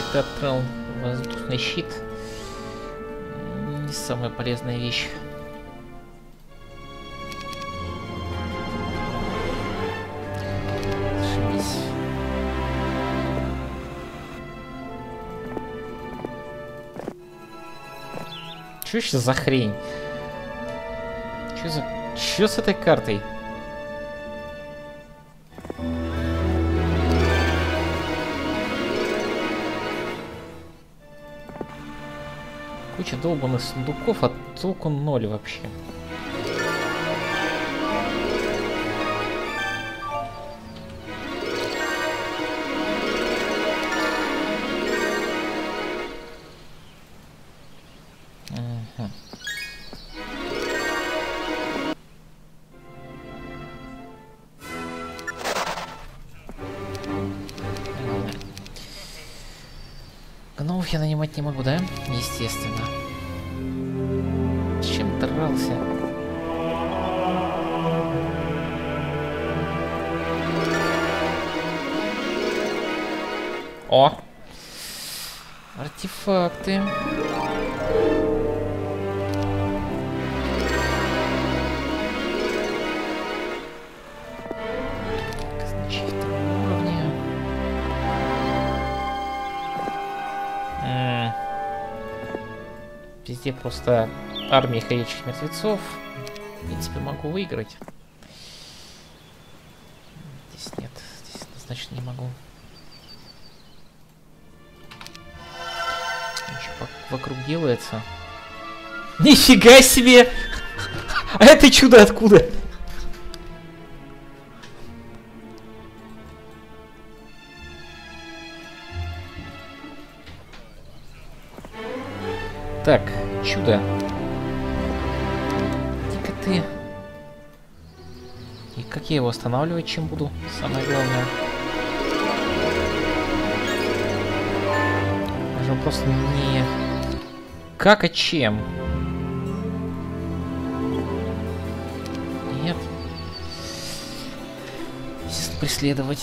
ты открыл воздушный щит. Не самая полезная вещь. Зашибись. Что еще за хрень? Что с этой картой? Куча долбанных сундуков, а толку ноль вообще. Гномов я нанимать не могу, да? Естественно. С чем дрался? О! Артефакты. Казначей второго уровня. Везде просто армии ходячих мертвецов. В принципе, могу выиграть. Здесь нет. Здесь однозначно не могу. Что вокруг делается? Нифига себе! А это чудо откуда? Так, чудо. Иди-ка ты. И как я его останавливать, чем буду? Самое главное. Даже вопрос не... Как, а чем? Нет. Естественно, преследовать.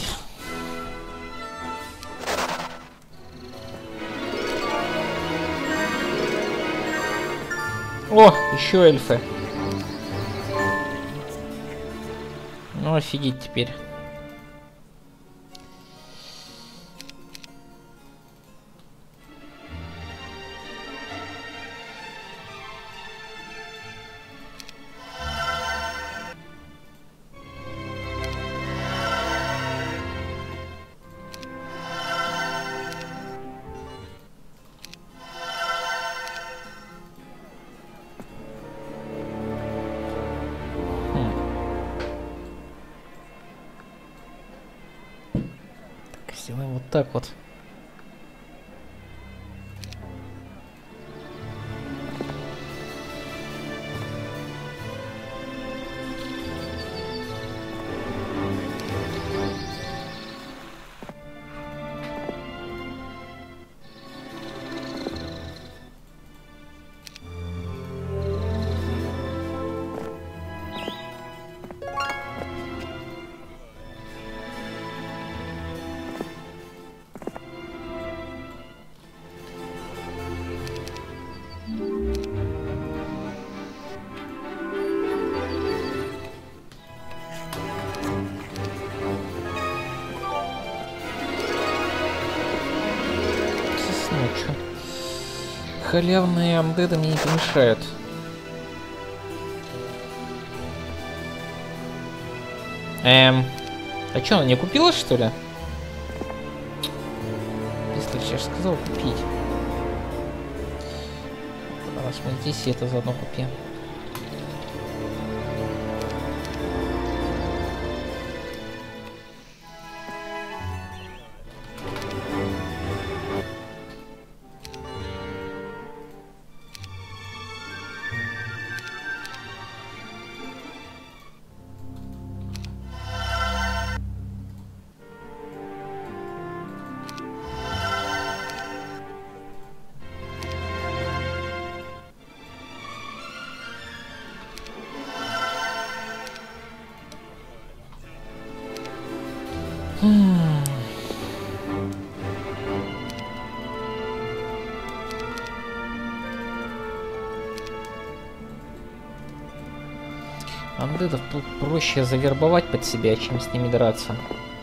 О, еще эльфы. Ну, офигеть теперь. Сделаем вот так вот. Халявные амдеды мне не помешают. А чё, она не купила, что ли? Если я же сказал купить. Раз мы здесь, и это заодно купим. Андетов проще завербовать под себя, чем с ними драться.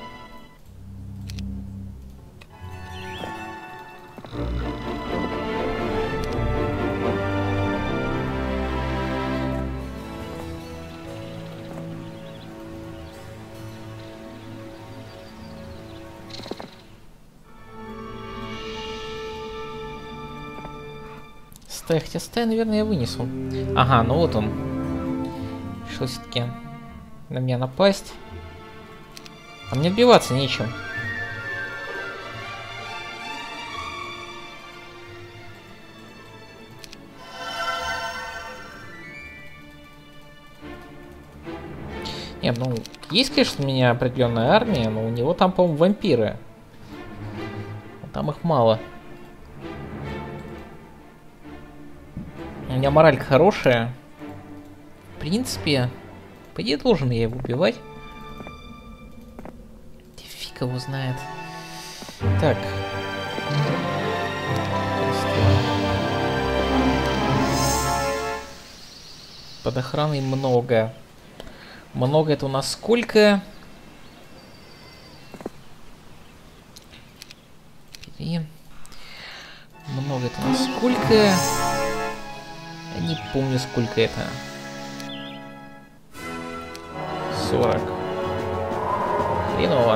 Стая, хотя стая, наверное, я вынесу. Ага, ну вот он. Решил все-таки на меня напасть. А мне отбиваться нечем. Нет, ну, есть, конечно, у меня определенная армия, но у него там, по-моему, вампиры. Там их мало. У меня моралька хорошая. В принципе, по идее, должен я его убивать. Фиг его знает. Так. Под охраной много. Много это у нас сколько? 3. Много это у нас сколько? Я не помню, сколько это. 40. Хреново.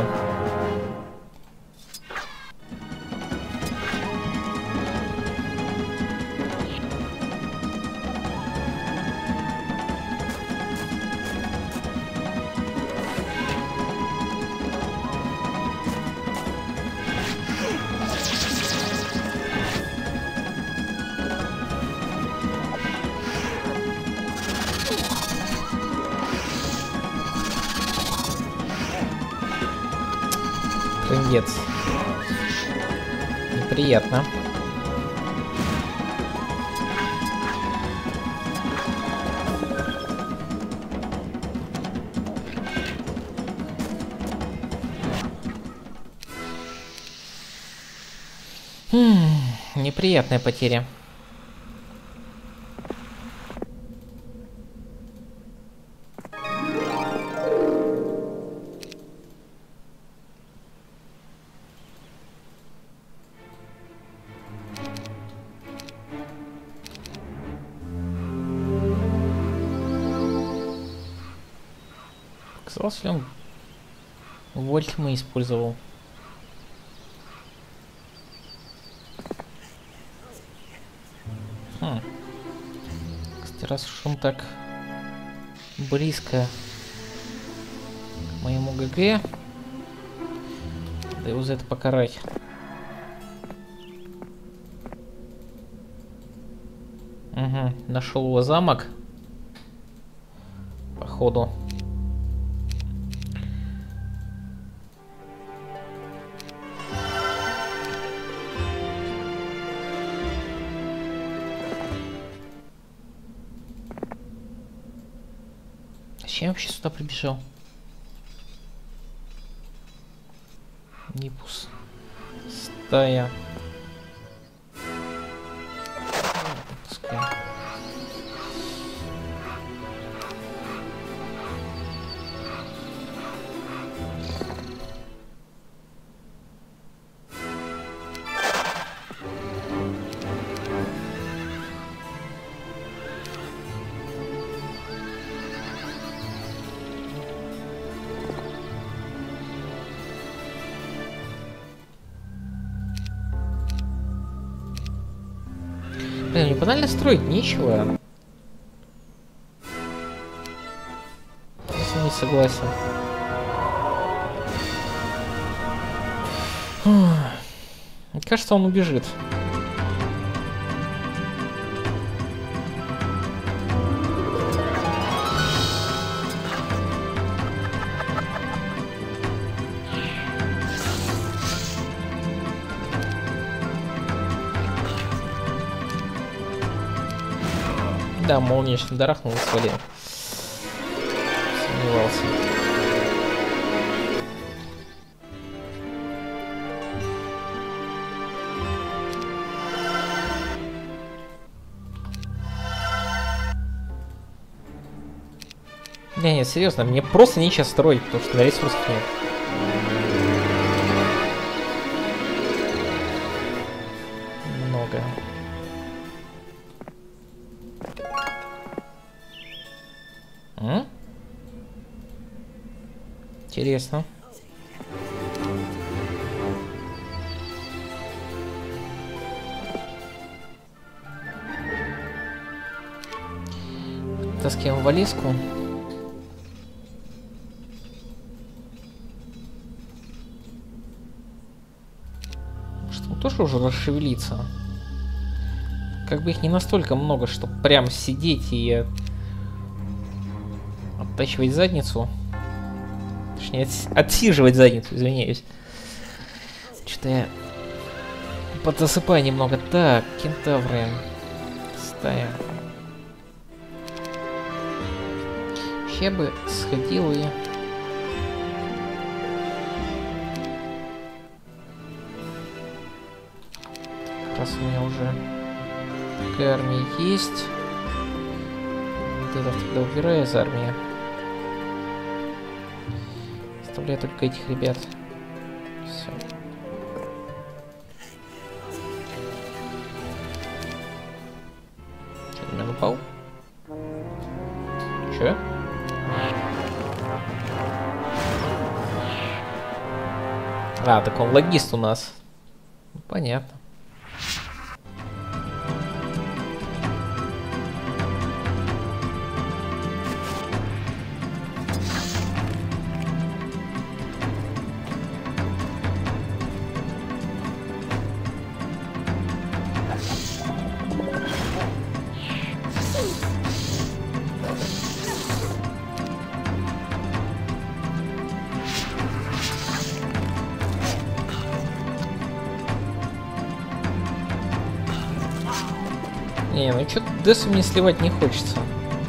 Трындец. Неприятно. Неприятная потеря. Казалось ли он вольтмы использовал? Кстати, раз уж он так близко к моему ГГ, да его за это покарать. Угу, нашел его замок. Походу. Зачем я вообще сюда прибежал? Нипус. Стая. Пускай. Блин, мне банально строить нечего. Если не согласен. Мне кажется, он убежит. Да, молниечно дарахнул и свалил. Сомневался. Бля, нет, серьезно, мне просто нечего строить, потому что ресурсов нет. Много. Интересно. Таскиваем вализку. Что он тоже уже расшевелиться. Как бы их не настолько много, чтобы прям сидеть и оттачивать задницу. Точнее, отсиживать задницу, извиняюсь. Что-то я подзасыпаю немного. Так, кентавры. Стая. Я бы сходил и... Раз у меня уже такая армия есть. Вот это тогда убираю из армии. Оставляю только этих ребят. Все. Что, на меня напал? Че? А, так он логист у нас. Понятно. Не, ну что-то Десу мне сливать не хочется.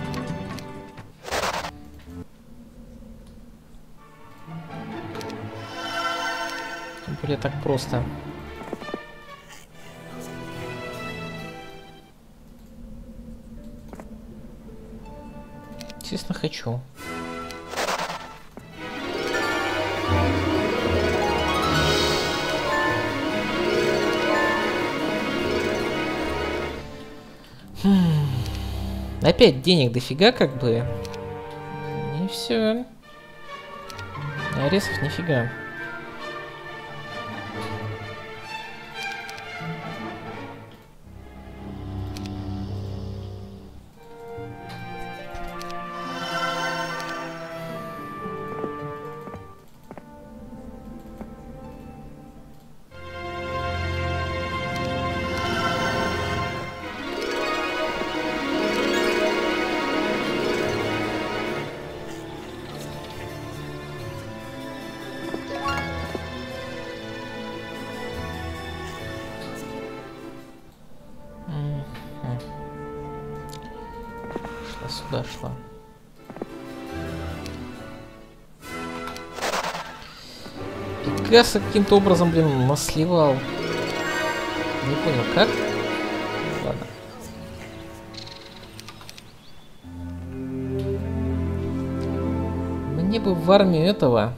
Тем более так просто. Естественно, хочу. Опять денег дофига, как бы. И все. Аресов нифига. Сюда шла. Пегаса каким-то образом, блин, насливал. Не понял, как? Ладно. Мне бы в армию этого.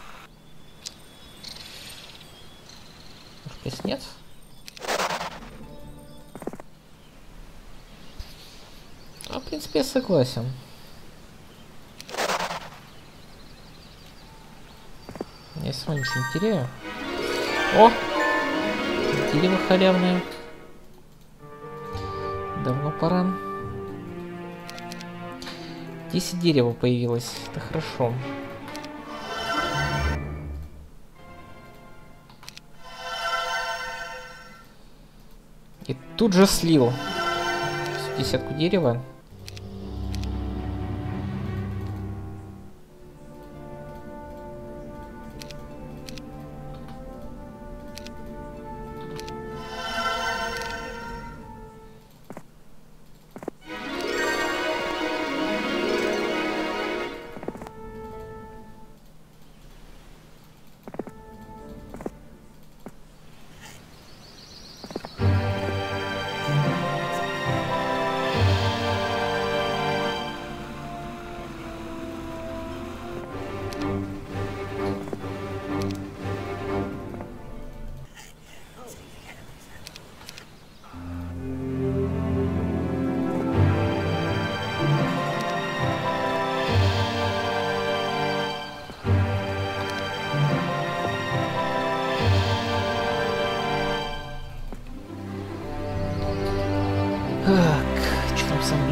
Может, здесь нет? А, в принципе, я согласен. Я все равно ничего не теряю. О! Дерево халявное. Давно пора. 10 дерева появилось. Это хорошо. И тут же слил десятку дерева.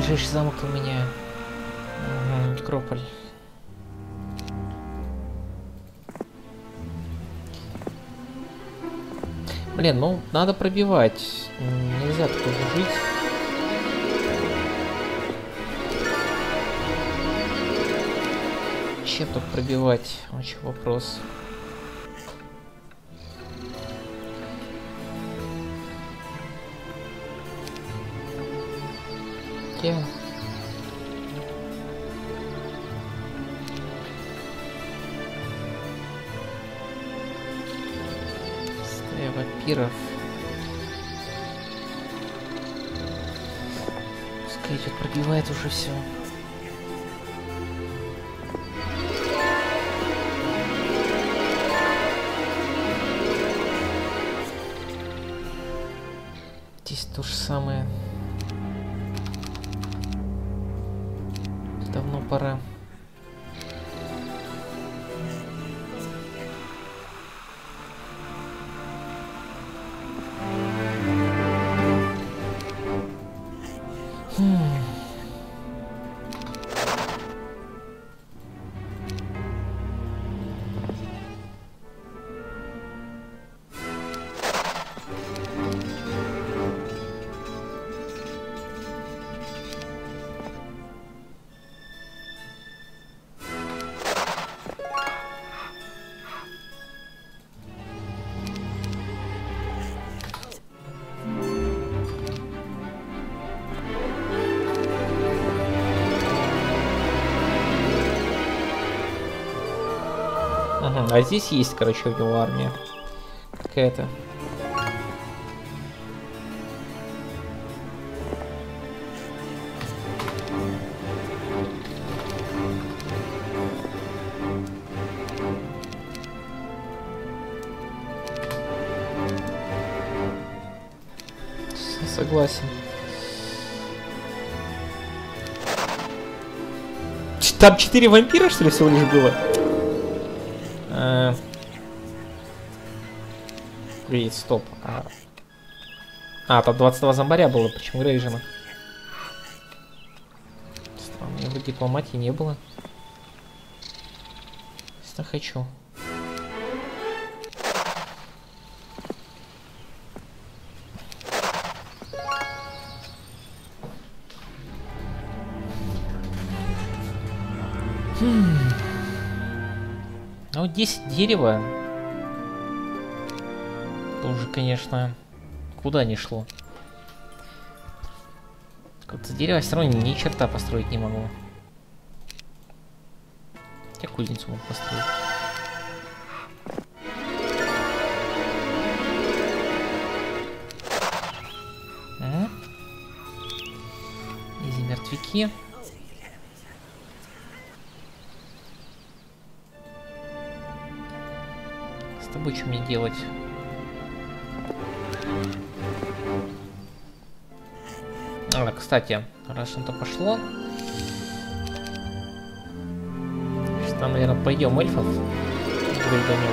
Ближайший замок у меня. Угу, Некрополь. Блин, ну надо пробивать. Нельзя такое жить. Чем тут пробивать? Очень вопрос. Где? Стая вампиров. Пускай идет, пробивает уже все. Здесь то же самое. Давно пора. А здесь есть, короче, у него армия какая-то. Согласен. Там 4 вампира, что ли, всего лишь было? Блин, стоп. Там 22 зомбаря было, почему Грейжена? Странно, его дипломатии не было. Если хочу. Ну, 10 дерева. Тоже, конечно, куда ни шло. Как-то дерево все равно ни черта построить не могу. Я кузницу могу построить. Изи мертвяки. С тобой что мне делать? Кстати, раз что-то пошло, что, наверное, пойдем эльфов грейданем.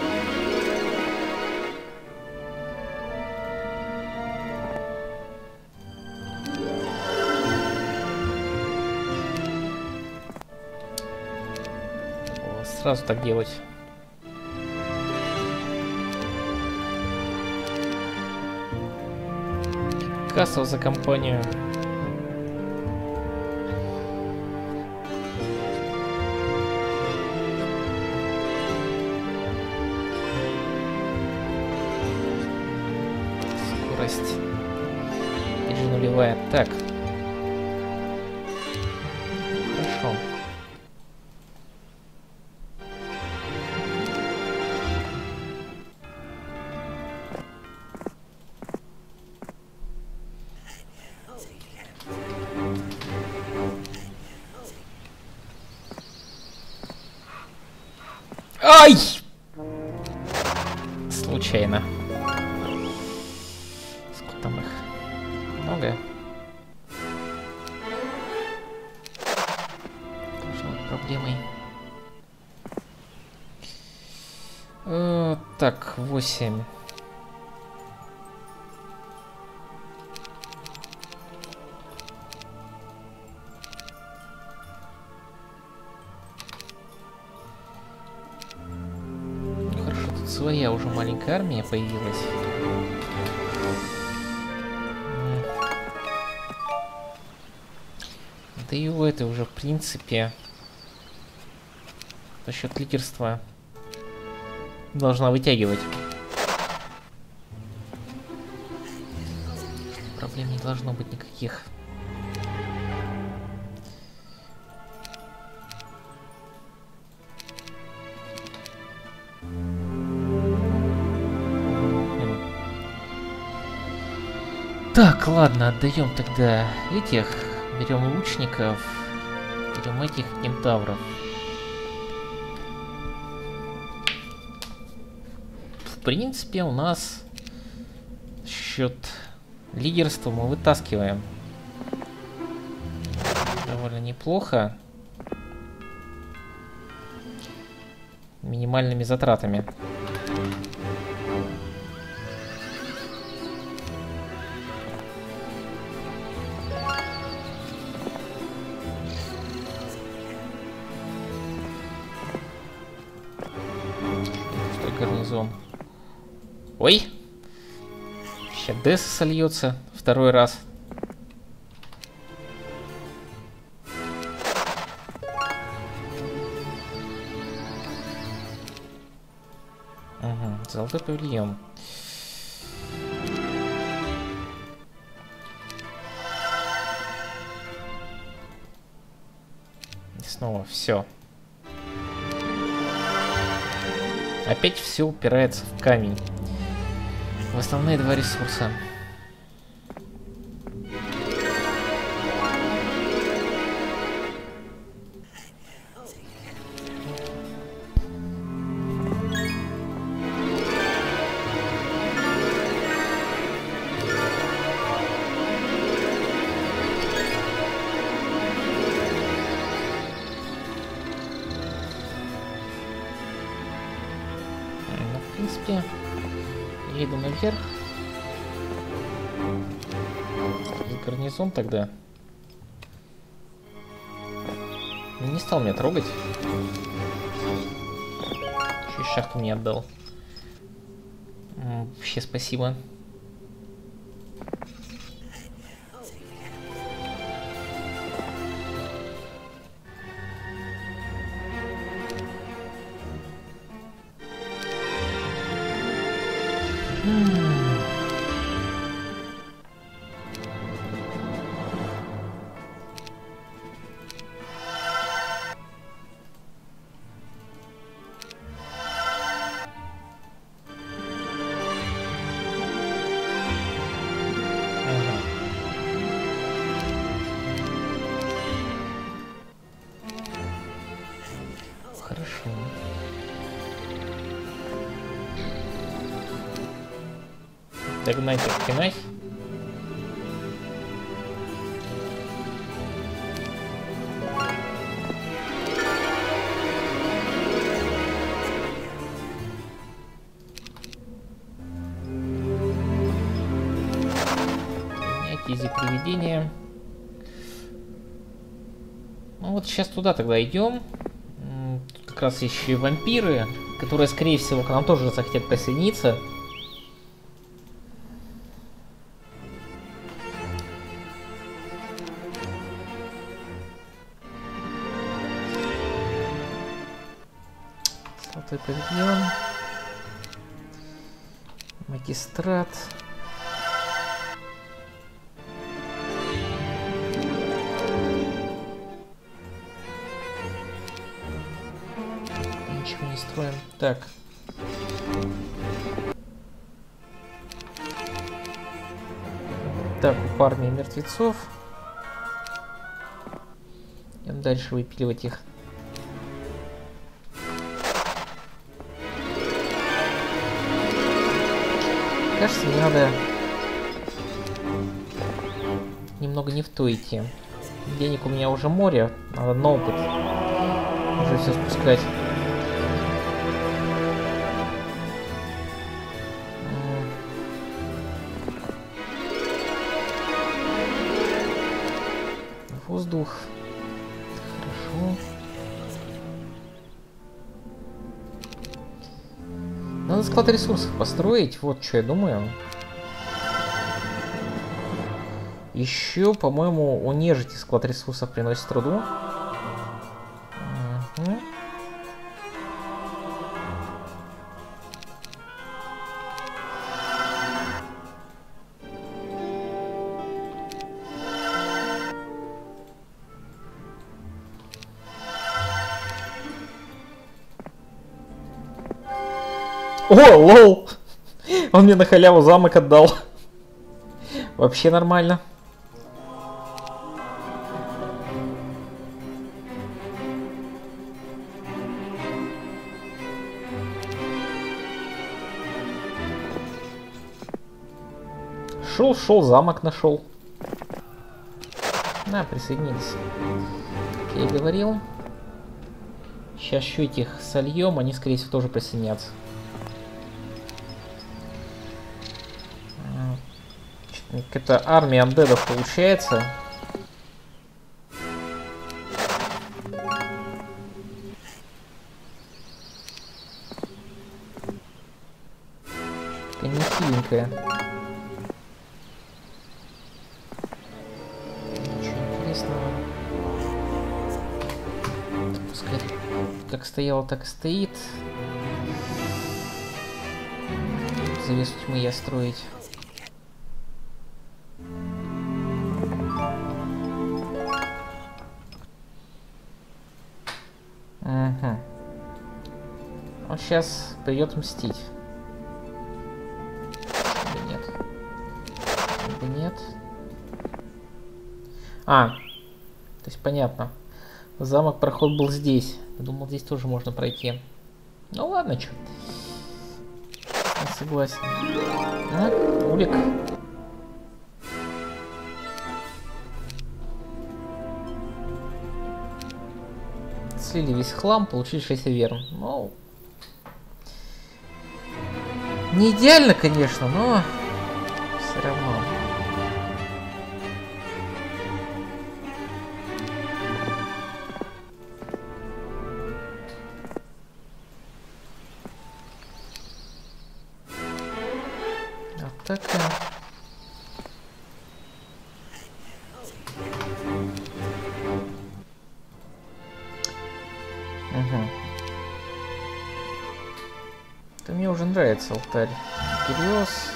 Сразу так делать. Кассов за компанию. Скорость. Или нулевая. Так. Хорошо. Ай! Случайно. Сколько там их? Много? Тоже проблемой. Так, 8. своя уже маленькая армия появилась. Да и у этой уже, в принципе, за счет лидерства должна вытягивать. Проблем не должно быть никаких. Так, ладно, отдаем тогда этих, берем лучников, берем этих кентавров. В принципе, у нас счет лидерства мы вытаскиваем довольно неплохо, минимальными затратами. Гарнизон. Ой! Сейчас Десса сольется второй раз. Угу, золотой павильон. И снова все. Опять все упирается в камень. В основные два ресурса. В принципе, я иду наверх. Гарнизон тогда. Не стал меня трогать. Еще и шахту мне отдал. Вообще спасибо. Хорошо. Догнать их, пинать. Изи привидения. Ну вот сейчас туда тогда идем. Тут как раз еще и вампиры, которые, скорее всего, к нам тоже захотят присоединиться. Золотой павильон. Магистрат. Ничего не строим. Так. Так, у армии мертвецов. Идем дальше выпиливать их. Кажется, мне надо немного не в то идти. Денег у меня уже море, надо на опыт уже все спускать. Воздух. Хорошо. Надо склад ресурсов построить, вот что я думаю. Еще, по-моему, у нежити склад ресурсов приносит труду. О, лол! Он мне на халяву замок отдал. Вообще нормально. Шел, замок нашел. На, присоединились. Как я и говорил. Сейчас еще этих сольем, они, скорее всего, тоже присоединятся. Какая-то армия андедов получается. Такая нехиленькая. Ничего интересного. Пускай как стояло, так и стоит. Завесу тьмы я строить. Он сейчас придет мстить. Или нет? Или нет? То есть понятно. Замок проход был здесь. Я думал, здесь тоже можно пройти. Ну ладно, чё. Я согласен. Улик. Слили весь хлам, получили 6 верн. Ну, не идеально, конечно, но все равно. Атака. Это мне уже нравится алтарь. Кириос.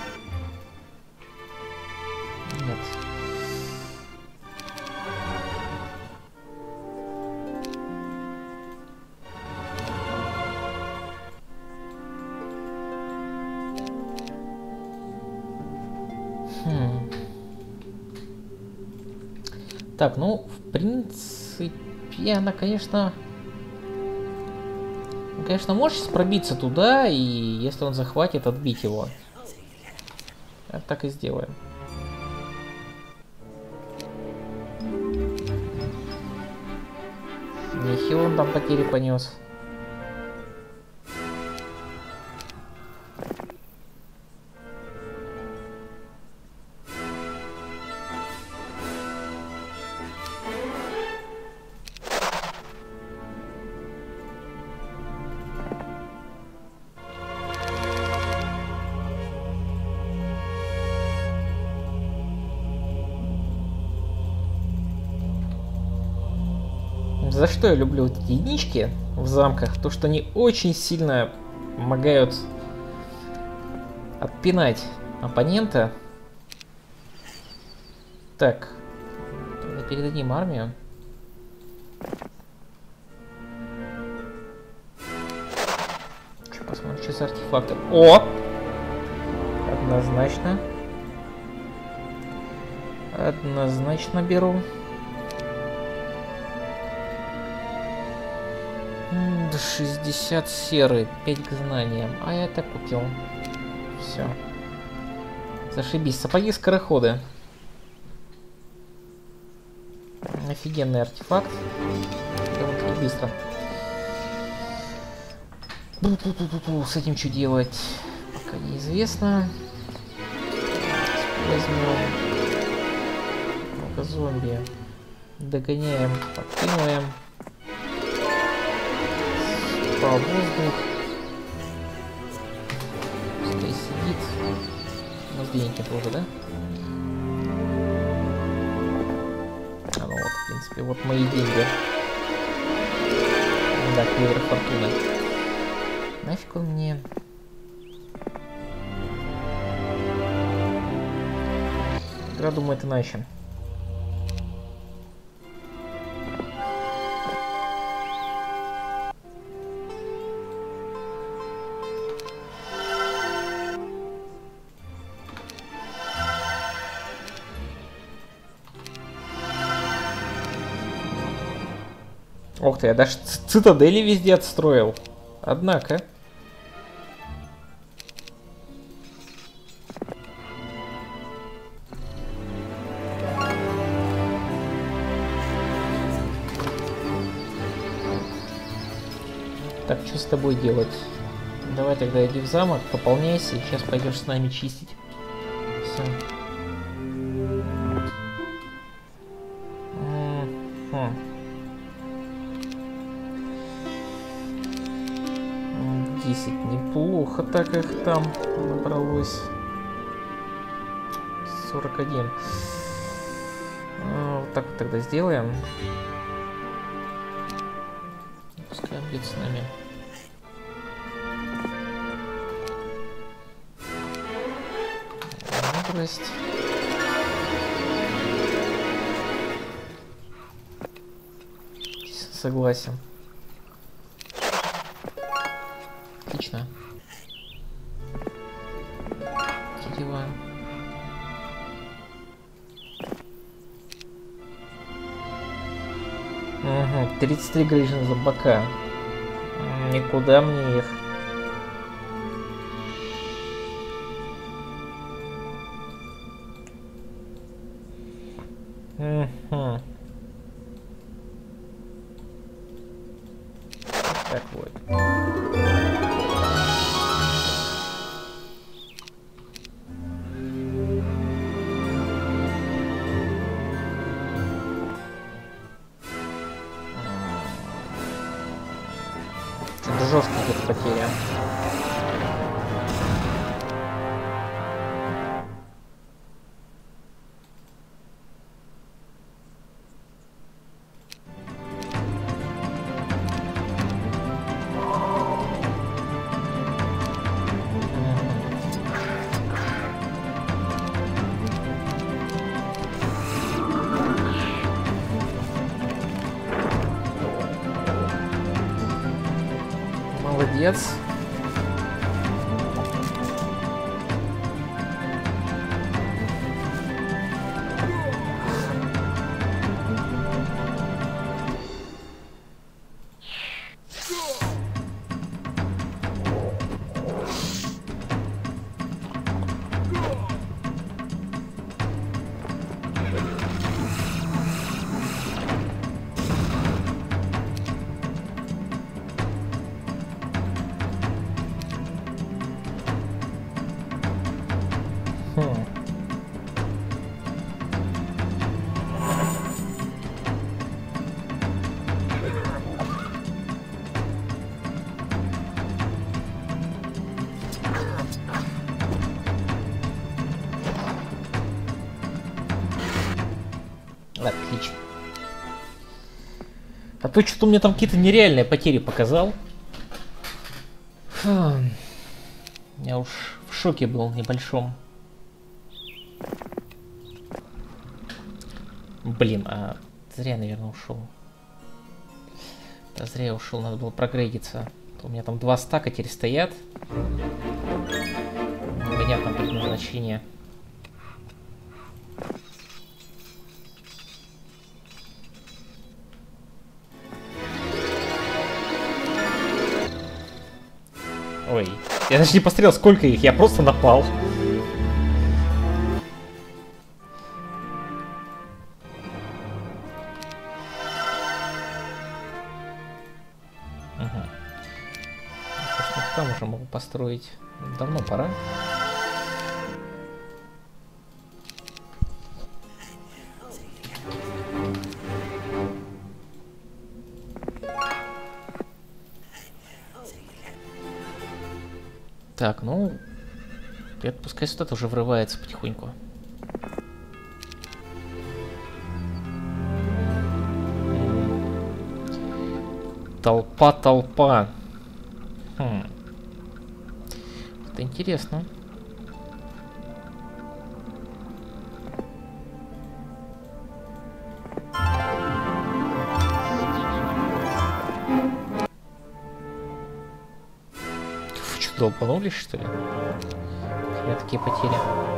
Нет. Так, ну, в принципе, она, конечно, может пробиться туда, и если он захватит, отбить его. Так и сделаем. Нехило он там потери понес. За что я люблю вот эти единички в замках? То, что они очень сильно помогают отпинать оппонента. Так, передадим армию. Что, посмотрим, что за артефакты. О! Однозначно. Однозначно беру. 60 серы, 5 к знаниям. А я так купил. Все. Зашибись. Сапоги скороходы. Офигенный артефакт. Довольно-таки быстро. С этим что делать? Пока неизвестно. Возьмем. Ну-ка, зомби. Догоняем, подкидываем. По воздух. пускай сидит. Мозгеньки тоже, да? А ну вот, в принципе, вот мои деньги. Да, клевер фортуны. Нафиг он мне? Игра думает иначе. Ох ты, я даже цитадели везде отстроил. Однако. Так, что с тобой делать? Давай тогда иди в замок, пополняйся, и сейчас пойдешь с нами чистить. Все. 10 неплохо, так их там набралось. 41. Вот так вот тогда сделаем. Пускай он будет с нами. Мудрость. Согласен. Отлично. Дела. Угу, 33 грыжин за бока. Никуда мне их. Угу. Так вот. Что-то жесткая где-то потеря. Молодец. Отлично. А то что-то мне там какие-то нереальные потери показал. Фу. Я уж в шоке был небольшом. Блин, а зря, наверное, ушел. Да зря я ушел, надо было прогрейдиться. У меня там 2 стака теперь стоят. Понятно предназначение. Ой, я даже не посмотрел, сколько их, я просто напал. Угу. Там уже могу построить. Давно пора. Так, ну, Привет, пускай сюда тоже врывается потихоньку. Толпа. Это интересно. Фу, что, долбанулись, что ли? У меня такие потери.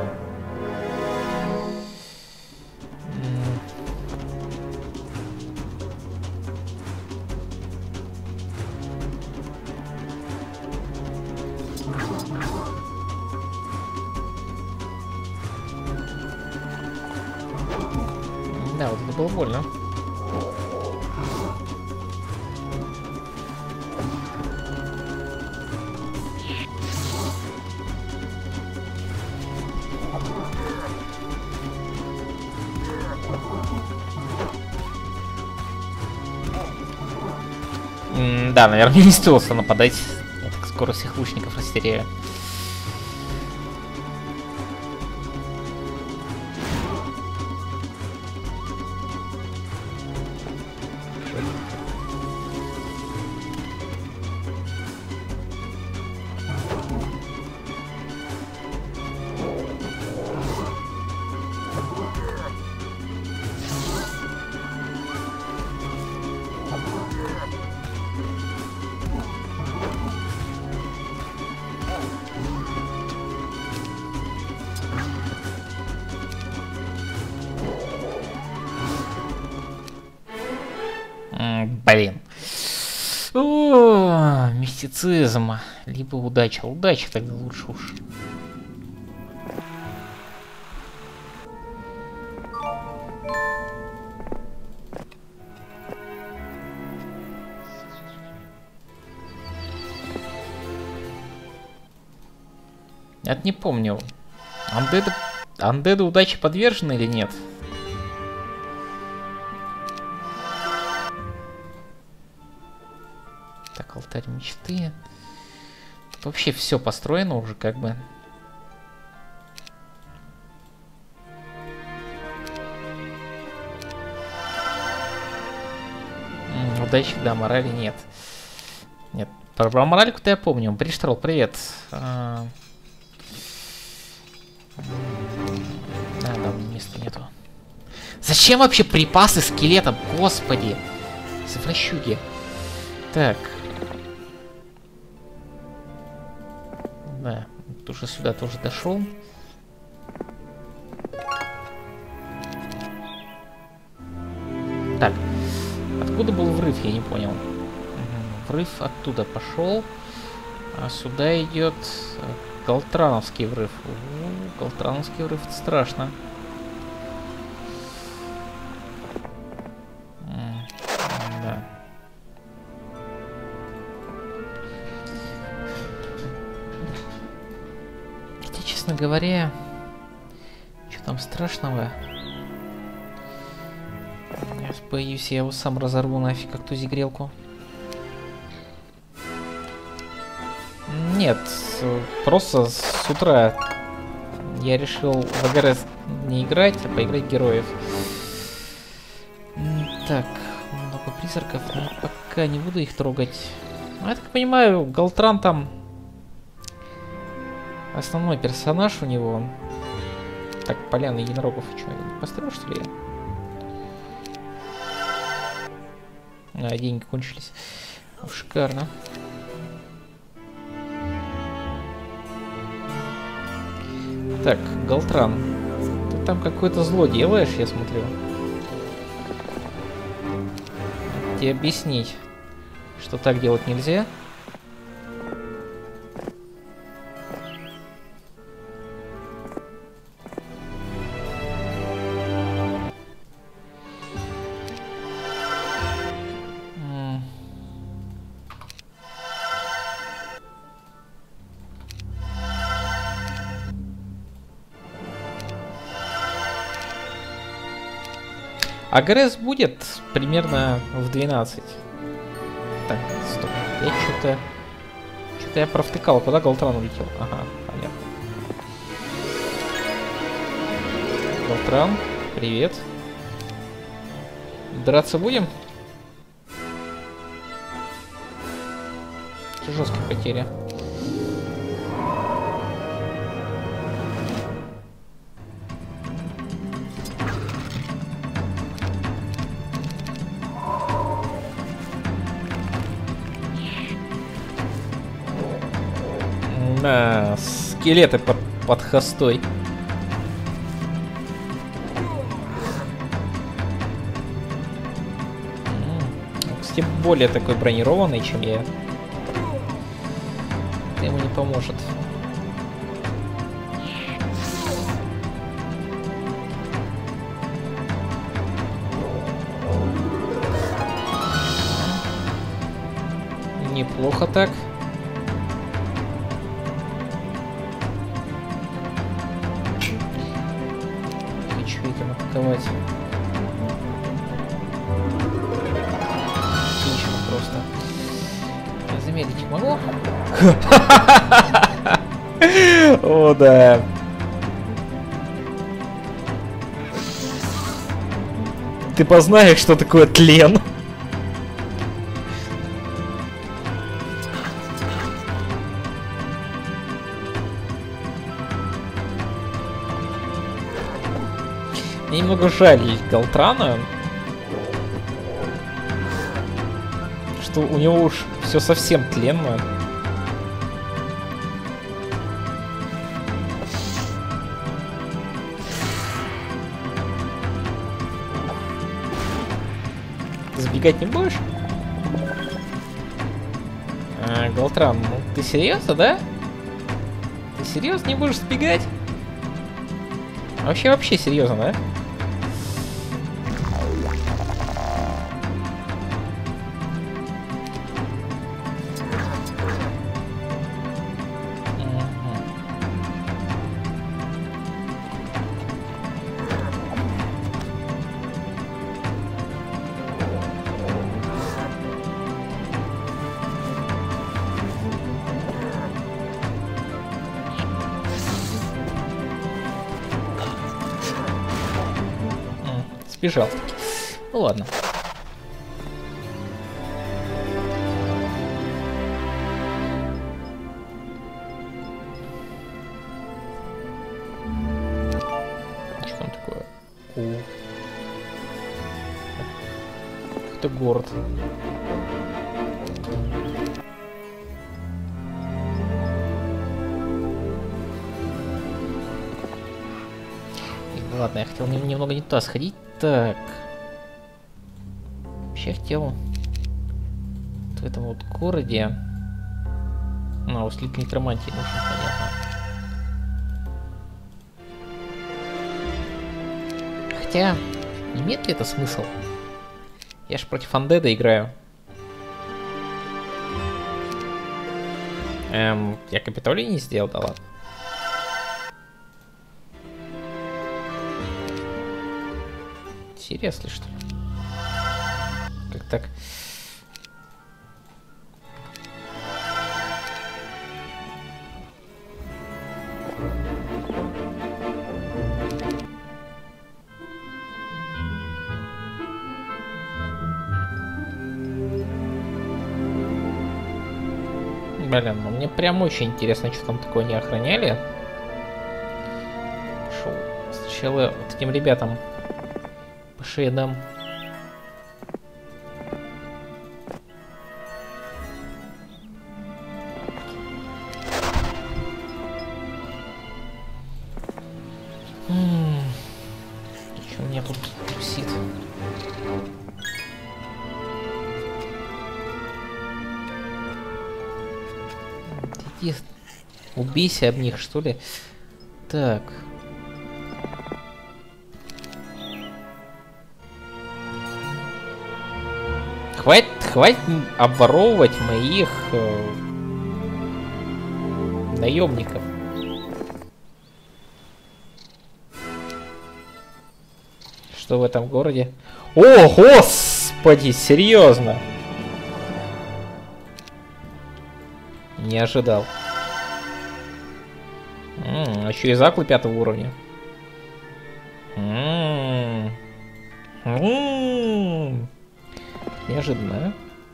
Да, вот это было больно. Да, наверное, не стоило нападать. Я так скоро всех лучников растеряю. Блин. О, мистицизм. Либо удача. Удача тогда лучше уж. Я не помню. Андеды удачи подвержены или нет? Так, алтарь мечты. Тут вообще все построено уже как бы. Удачи, да, морали нет. Нет, про моральку-то я помню. Бриштрол, привет. Да, места нету. Зачем вообще припасы скелетам? Господи. Совращуги. Так. Да, уже сюда тоже дошел. Так. Откуда был врыв, я не понял. Врыв оттуда пошел. А сюда идет Галтрановский врыв. Галтрановский врыв, это страшно. Да. Хотя, честно говоря, что там страшного? Я боюсь, я его сам разорву нафиг, как ту зигрелку. Нет, просто с утра я решил в АГРС не играть, а поиграть героев. Так, много призраков, но пока не буду их трогать. Я так понимаю, Галтран там основной персонаж у него. Так, поляна единорогов, что, не построил, что ли я? А, деньги кончились. Шикарно. Так, Галтран, ты там какое-то зло делаешь, я смотрю. Тебе объяснить, что так делать нельзя. АГРС будет примерно в 12. Так, стоп. Я что-то я провтыкал. Куда Галтран улетел? Ага, понятно. Галтран, привет. Драться будем? Жесткие потери. На скелеты под хостой. Кстати, более такой бронированный, чем я. Это ему не поможет. Неплохо так. Хочу этим атаковать. Отлично просто. Я замедлить могу? О, да. Ты познаешь, что такое тлен? Мне немного жаль Галтрана, что у него уж все совсем тленно. Сбегать не будешь? Галтран, ну ты серьезно, да? Ты серьезно не будешь сбегать? Вообще серьезно, да? Сбежал. Ну ладно. Что там такое? Это город. Ладно, я хотел немного не туда сходить. Так. Вообще хотел в этом вот городе. Услик некромантии нужен, понятно. Хотя, имеет ли это смысл? Я ж против Undead играю. Я капитулей не сделал, да ладно. Серьезно, что ли? Как так? Блин, ну мне прям очень интересно, что там такое не охраняли. Шоу. Сначала вот этим ребятам по шее дам. Что у меня тут тусит? Иди, убейся об них, что ли? Так. Хватит обворовывать моих наемников. Что в этом городе? О, господи, серьезно? Не ожидал. Еще и заклы 5-го уровня. Неожиданно,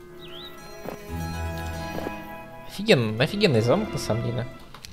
офигенный замок на самом деле.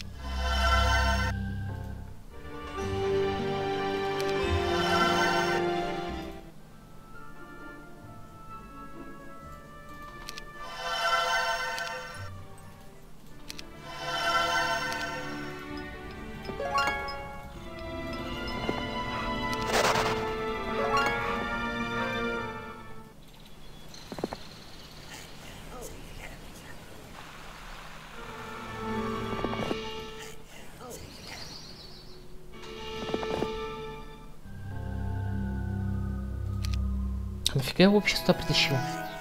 Нафига я общество притащил?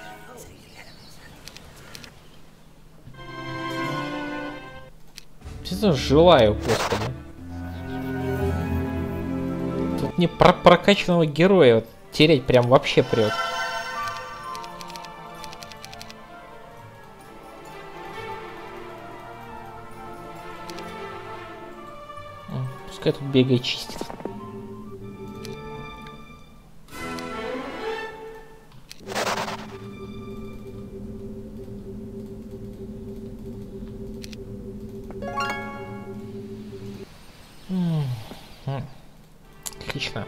Честно, желаю, господи. Тут мне прокачанного героя вот терять прям вообще прет. Пускай тут бегает, чистит. Отлично.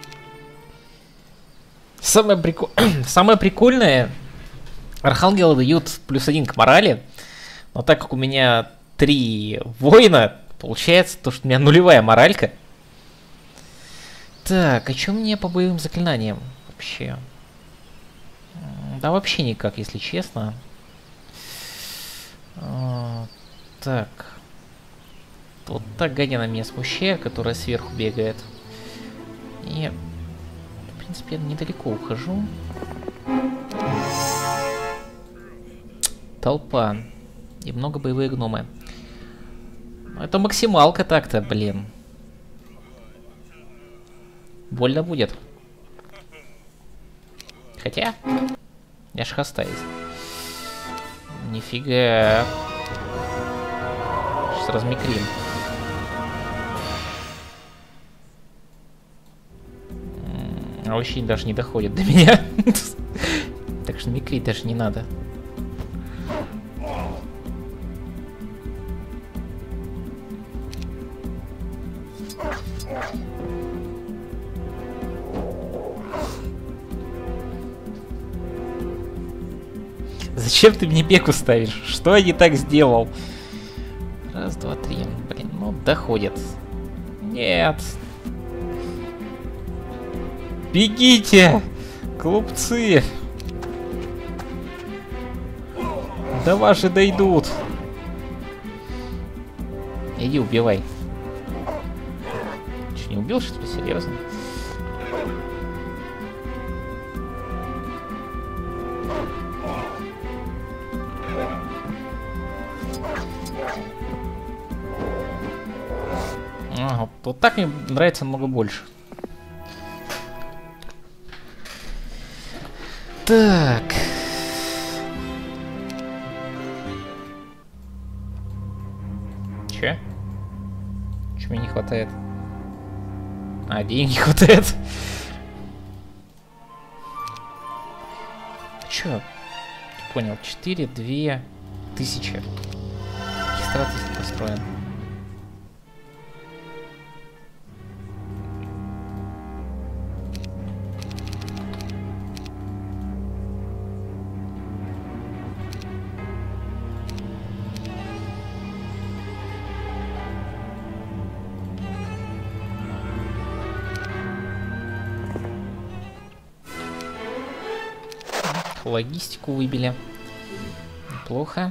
Самое прикольное, архангелы дают +1 к морали, но так как у меня 3 воина, получается то, что у меня нулевая моралька. Так, а что мне по боевым заклинаниям вообще? Да вообще никак, если честно. Так. Вот так гадина меня смущает, которая сверху бегает. И, в принципе, я недалеко ухожу. Толпа. И много боевые гномы. Это максималка так-то, блин. Больно будет. Хотя, я ж хостаюсь. Нифига. Сейчас размикрим. А вообще даже не доходит до меня. Так что микрить даже не надо. Зачем ты мне пеку ставишь? Что я не так сделал? Раз, два, три. Блин, ну доходит. Нет. Бегите! Глупцы! До вас же дойдут! Иди убивай. Че, не убил, что ли? Серьезно? Ага, вот так мне нравится намного больше. Так. Че? Че мне не хватает? А, денег не хватает. Че? Не понял. 4, 2 тысячи. Регистрация построен. Логистику выбили. Неплохо.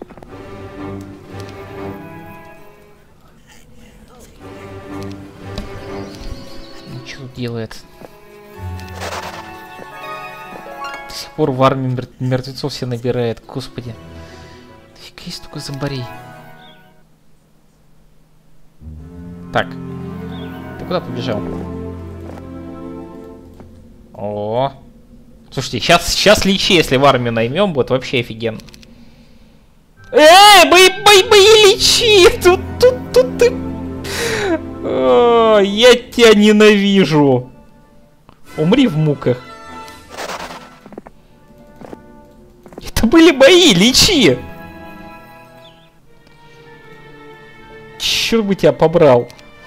Что тут делает? До сих пор в армии мертвецов все набирает. Господи. Нафига есть только зомбарей? Так. Ты куда побежал? О. Слушайте, сейчас личи, если в армию наймем, будет вообще офигенно. Мои личи! Тут ты... О, я тебя ненавижу. Умри в муках. были мои, лечи! Черт бы тебя побрал.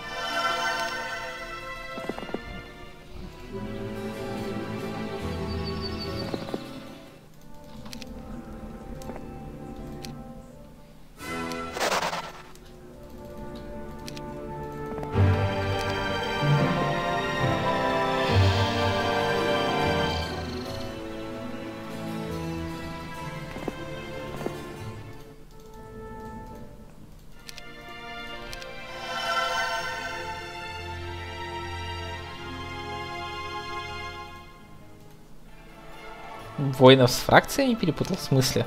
Воинов с фракциями перепутал, в смысле?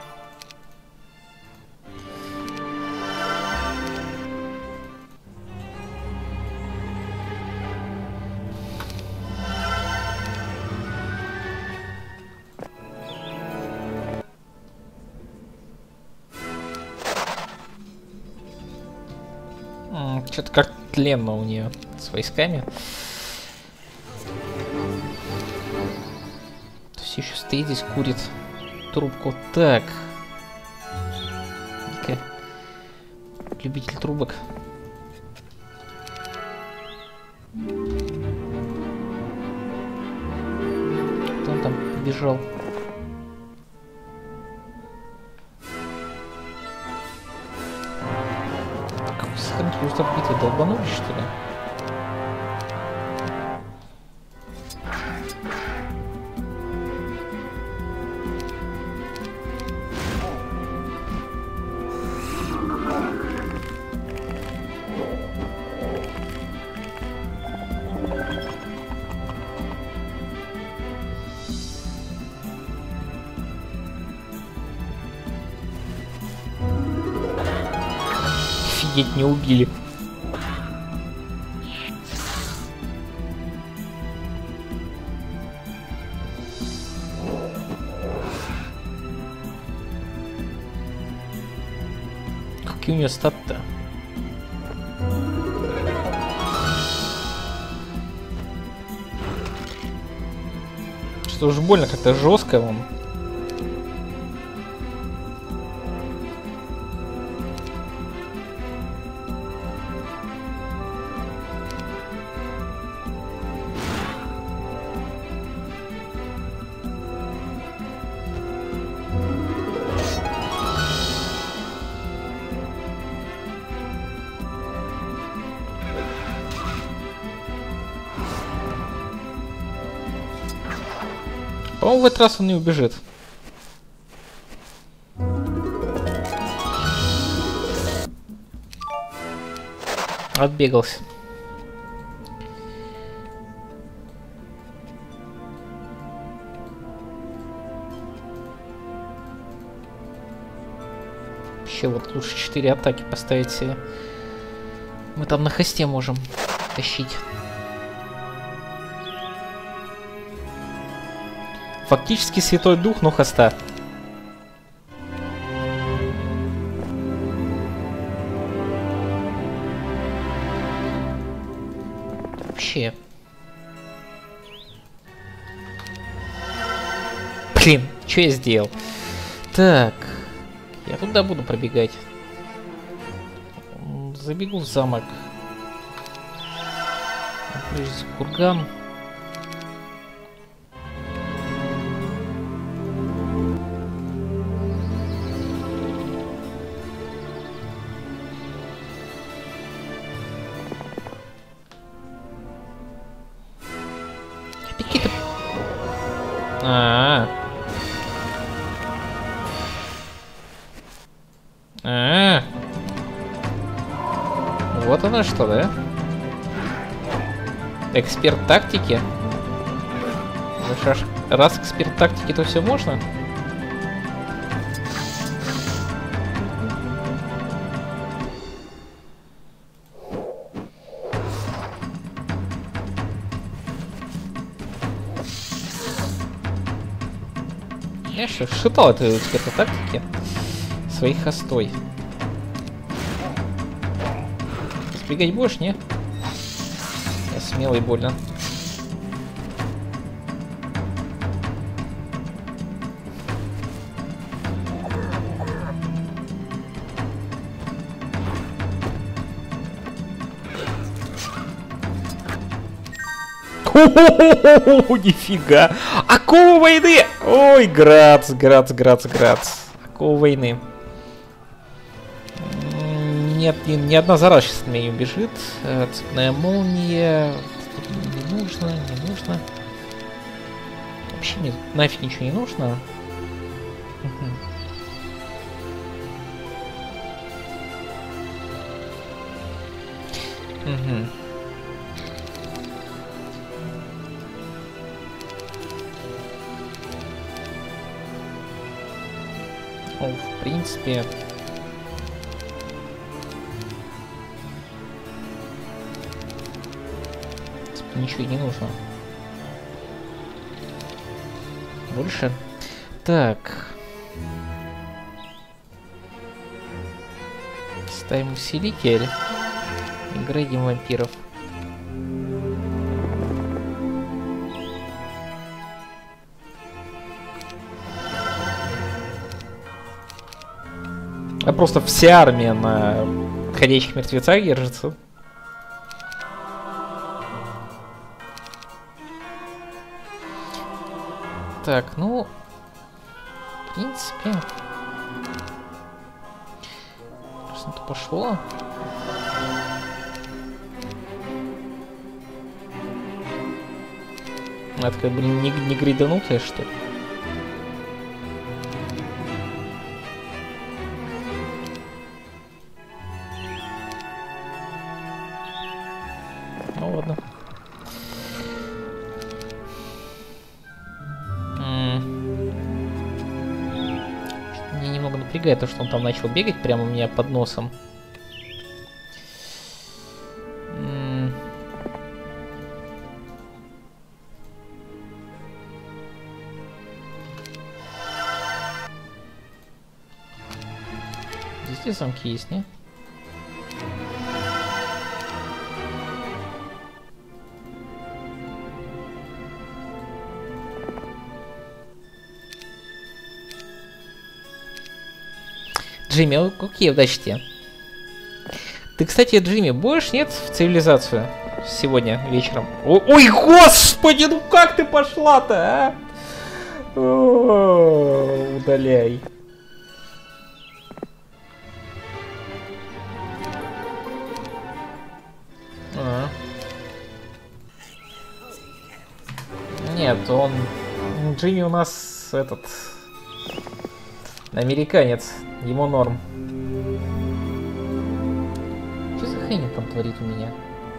Что-то как тленно у нее с войсками. Еще стоит здесь, курит трубку. Так. Любитель трубок. Кто он там побежал? Какой сохранитель устав битвы, долбанулись, что ли? Офигеть, не убили. Какие у нее статы-то? Что уж больно как-то жестко вам. По-моему, в этот раз он не убежит. Отбегался. Вообще вот лучше 4 атаки поставить себе. Мы там на хосте можем тащить. Фактически Святой Дух, но хоста. Вообще. Блин, что я сделал? Так. Я туда буду пробегать. Забегу в замок. Здесь курган. Вот оно что, да? Эксперт тактики. Раз эксперт тактики, то все можно. Я что, шитал это эксперта тактики своих хостой. Сбегать будешь, не? Я смелый больно. Нифига! Акула войны! Ой, Грац. Акула войны. Нет, ни одна зараза сейчас от меня не убежит. Цепная молния. Не нужно. Вообще мне нафиг ничего не нужно. Ну, в принципе... Ничего не нужно. Больше. Так. Ставим усилитель. И грейдим вампиров. А просто вся армия на ходячих мертвецах держится. Так, ну, в принципе, что-то пошло. Это как бы не грейданутая, что ли? Ну ладно. Меня немного напрягает то, что он там начал бегать прямо у меня под носом. Здесь замки есть, не? Джимми, окей, удачи тебе. Ты, кстати, Джимми, будешь, нет, в цивилизацию сегодня вечером? Ой, господи, ну как ты пошла-то, а? Удаляй. Нет, он... Джимми у нас этот... Американец. Ему норм. Что за хрень там творит у меня?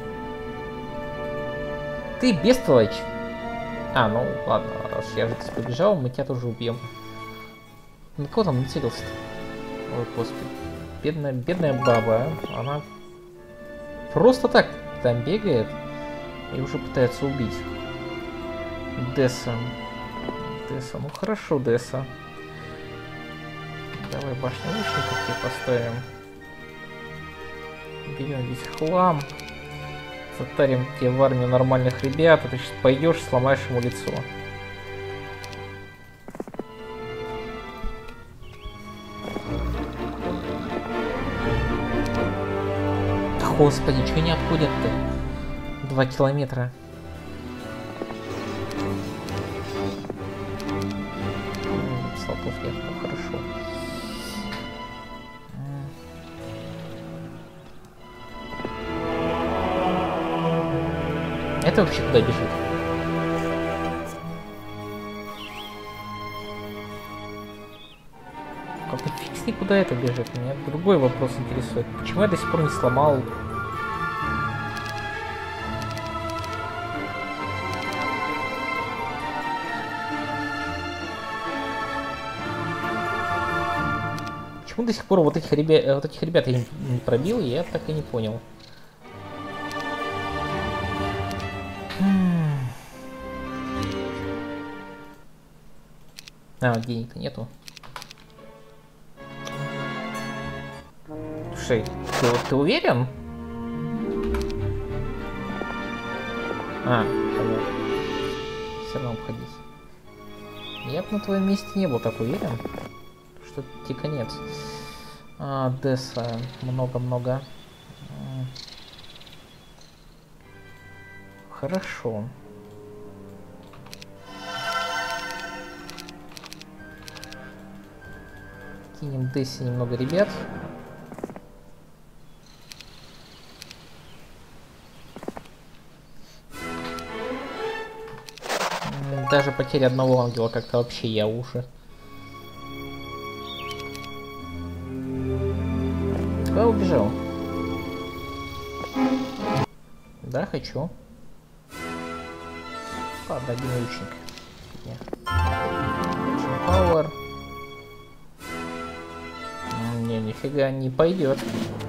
Ты бестолочь. А, ну ладно, раз я же здесь побежал, мы тебя тоже убьем. На кого там нацелился-то? Ой, господи. Бедная баба, а? Она просто так там бегает и уже пытается убить. Десса. Ну хорошо, Десса. Давай башню лучников тебе поставим. Берем весь хлам. Затарим тебе в армию нормальных ребят. А ты сейчас пойдешь, сломаешь ему лицо. Господи, что не обходят-то? 2 километра. Слотов нет, ну хорошо. Это вообще куда бежит? Какой фиг с ней, куда это бежит? Меня другой вопрос интересует. Почему я до сих пор не сломал? Почему до сих пор вот этих ребят я не пробил, я так и не понял. А, денег-то нету. Слушай, ты уверен? А, все равно обходить. Я бы на твоем месте не был так уверен, что тебе конец. А, Десса, много-много. Хорошо. Кинем Десси немного ребят. Даже потеря одного ангела как-то вообще я уши. Куда убежал? Да, хочу. Ладно, один лучник. Power. Не, нифига не пойдет.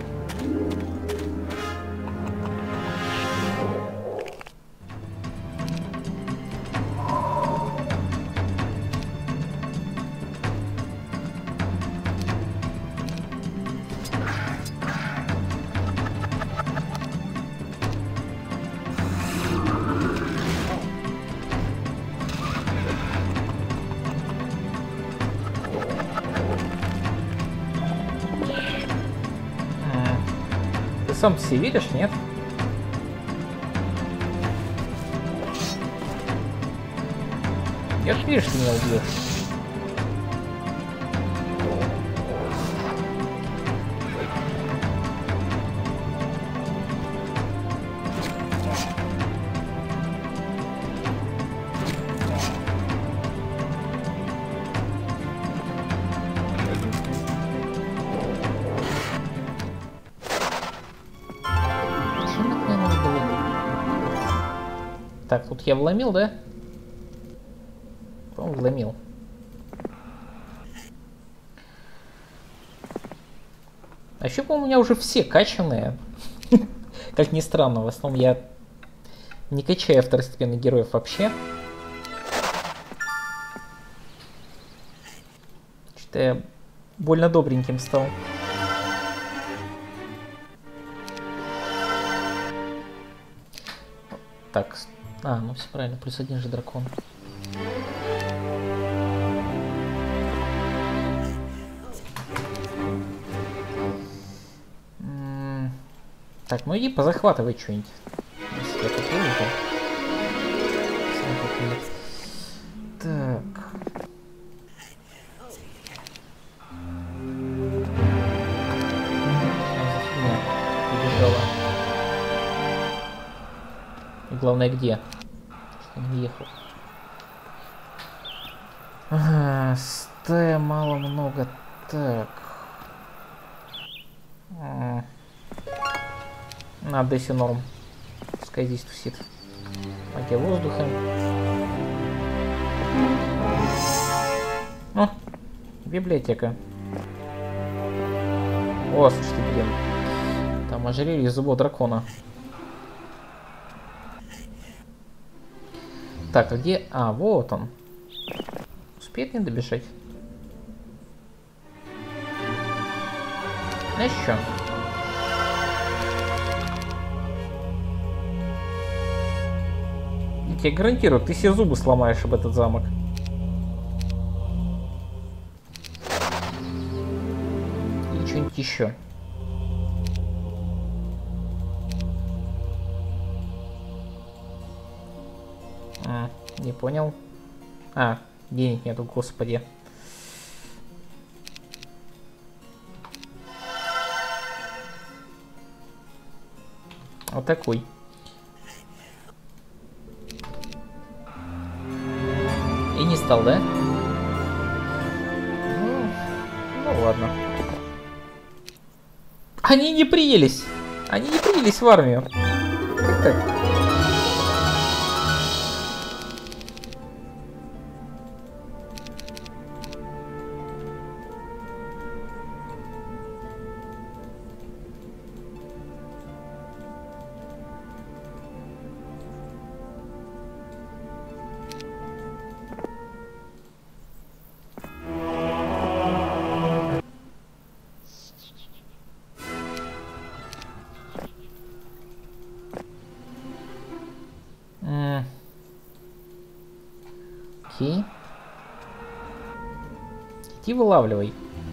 Сам ты себе веришь, нет? Я ж вижу, что меня убьет. Так, тут я вломил, да? По-моему, вломил. А еще, по-моему, у меня уже все качанные. Как ни странно, в основном я не качаю второстепенных героев вообще. Что-то я больно добреньким стал. Так, ну все правильно, плюс один же дракон. Так, ну иди позахватывай что-нибудь. Если я тут вылезу. Так. Убежала. И главное где? Что не ехал. Стая мало-много. Так. На Десси норм. Пускай здесь тусит. Магия воздуха. О, библиотека. О, слушай ты, блин. Там ожерелье зубов дракона. Так, а где? А, вот он. Успеет не добежать? Знаешь что? Я тебе гарантирую, ты себе зубы сломаешь об этот замок. Или что-нибудь еще. Не понял. Денег нету, господи. Атакуй. И не стал, да? Ну ладно. Они не принялись. Они не принялись в армию. Как так? Окей. Иди вылавливай.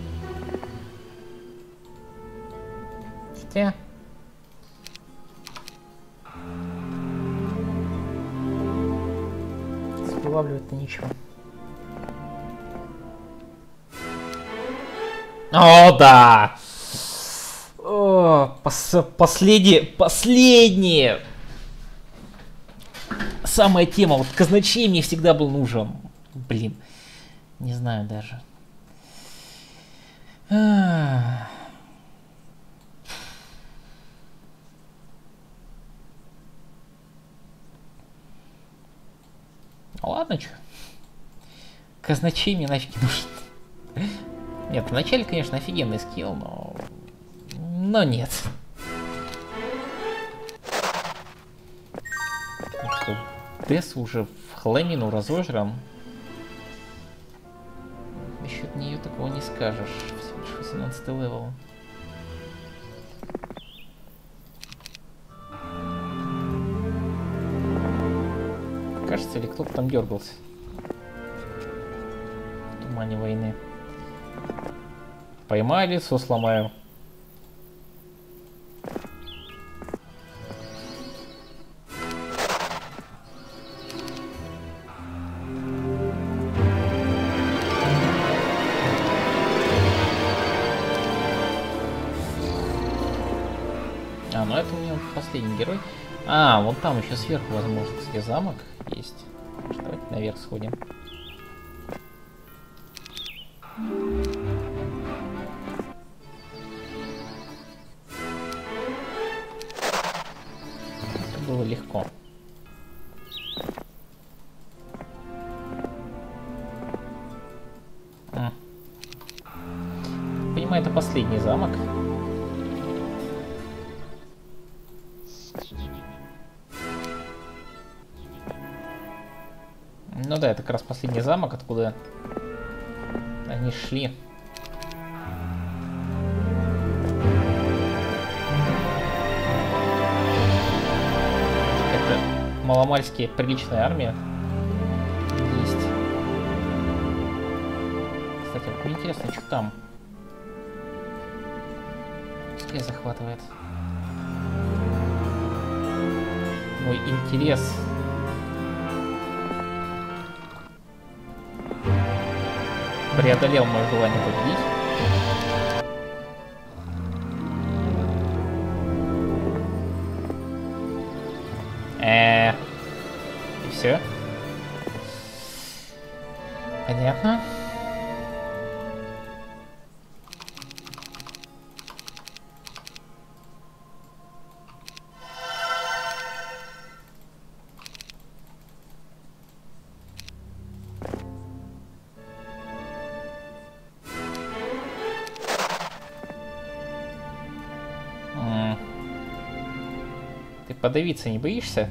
Хотя... Вылавливать-то ничего. О, да! О, последнее! Самая тема, вот казначей мне всегда был нужен. Блин, не знаю даже. Ладно, чё. Казначей мне нафиг не нужен. Нет, вначале, конечно, офигенный скилл, но нет. Дес уже в хламину разожран. Насчет нее такого не скажешь. Всего лишь 18 левел. Кажется, или кто-то там дергался в тумане войны. Поймай, лицо сломаю. Ну это у меня последний герой. Вон там еще сверху, возможно, кстати, замок есть. Давайте наверх сходим. Это было легко. Понимаю, это последний замок. Ну да, это как раз последний замок, откуда они шли. Это маломальски приличная армия есть. Кстати, вот мне интересно, что там. Пускай захватывает. Мой интерес. Преодолел мое желание победить. И все. Понятно. Ты подавиться не боишься?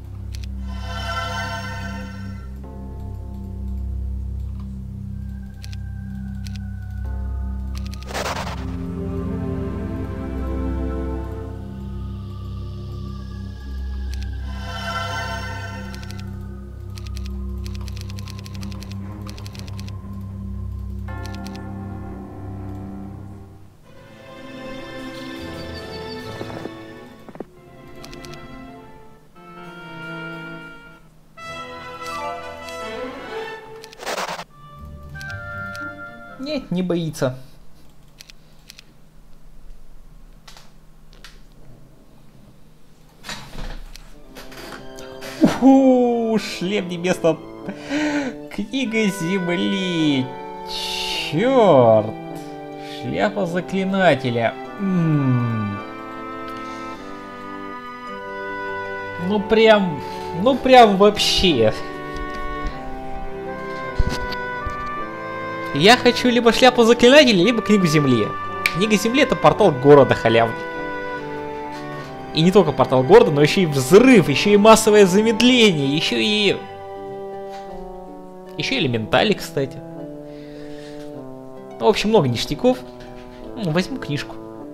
Нет, не боится. Шлем небесного. Книга земли. Черт. Шляпа заклинателя. Ну прям вообще. Я хочу либо шляпу заклинателя, либо книгу земли. Книга земли — это портал города халявный. И не только портал города, но еще и взрыв, еще и массовое замедление, еще и элементали, кстати. Ну, в общем, много ништяков. Возьму книжку.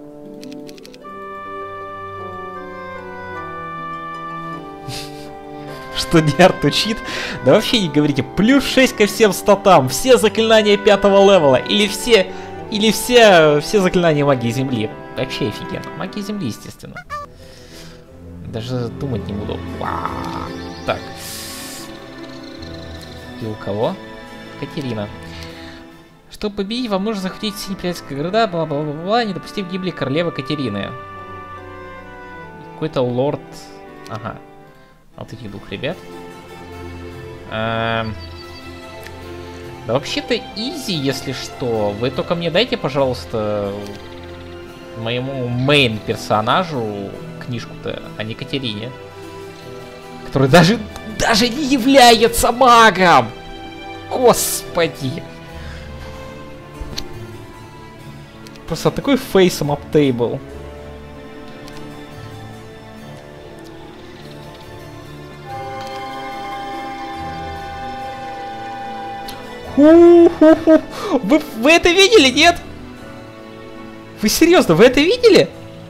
Что Диарт учит? Да вообще не говорите. Плюс 6 ко всем статам. Все заклинания 5-го левела. Или все заклинания магии земли. Вообще офигенно. Магия земли, естественно. Даже думать не буду. Так. И у кого? Катерина. Чтобы победить, вам нужно захватить все неприятельские города, бла-бла-бла-бла, не допустив гибели королевы Катерины. Какой-то лорд... Ага. Вот этих двух ребят. Да вообще-то изи, если что. Вы только мне дайте, пожалуйста, моему мейн-персонажу книжку-то, а не Катерине. Который даже не является магом! Господи! Просто такой фейсом аптейбл. Вы это видели, нет? Вы серьезно, вы это видели?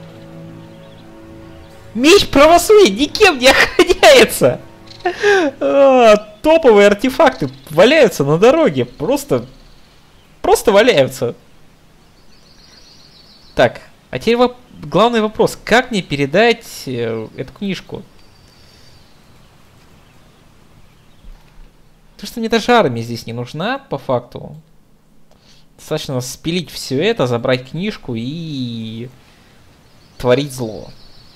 Меч правосудия никем не охраняется. Топовые артефакты валяются на дороге. Просто валяются. Так, а теперь главный вопрос. Как мне передать эту книжку? Потому что мне даже армия здесь не нужна, по факту. Достаточно спилить все это, забрать книжку и творить зло.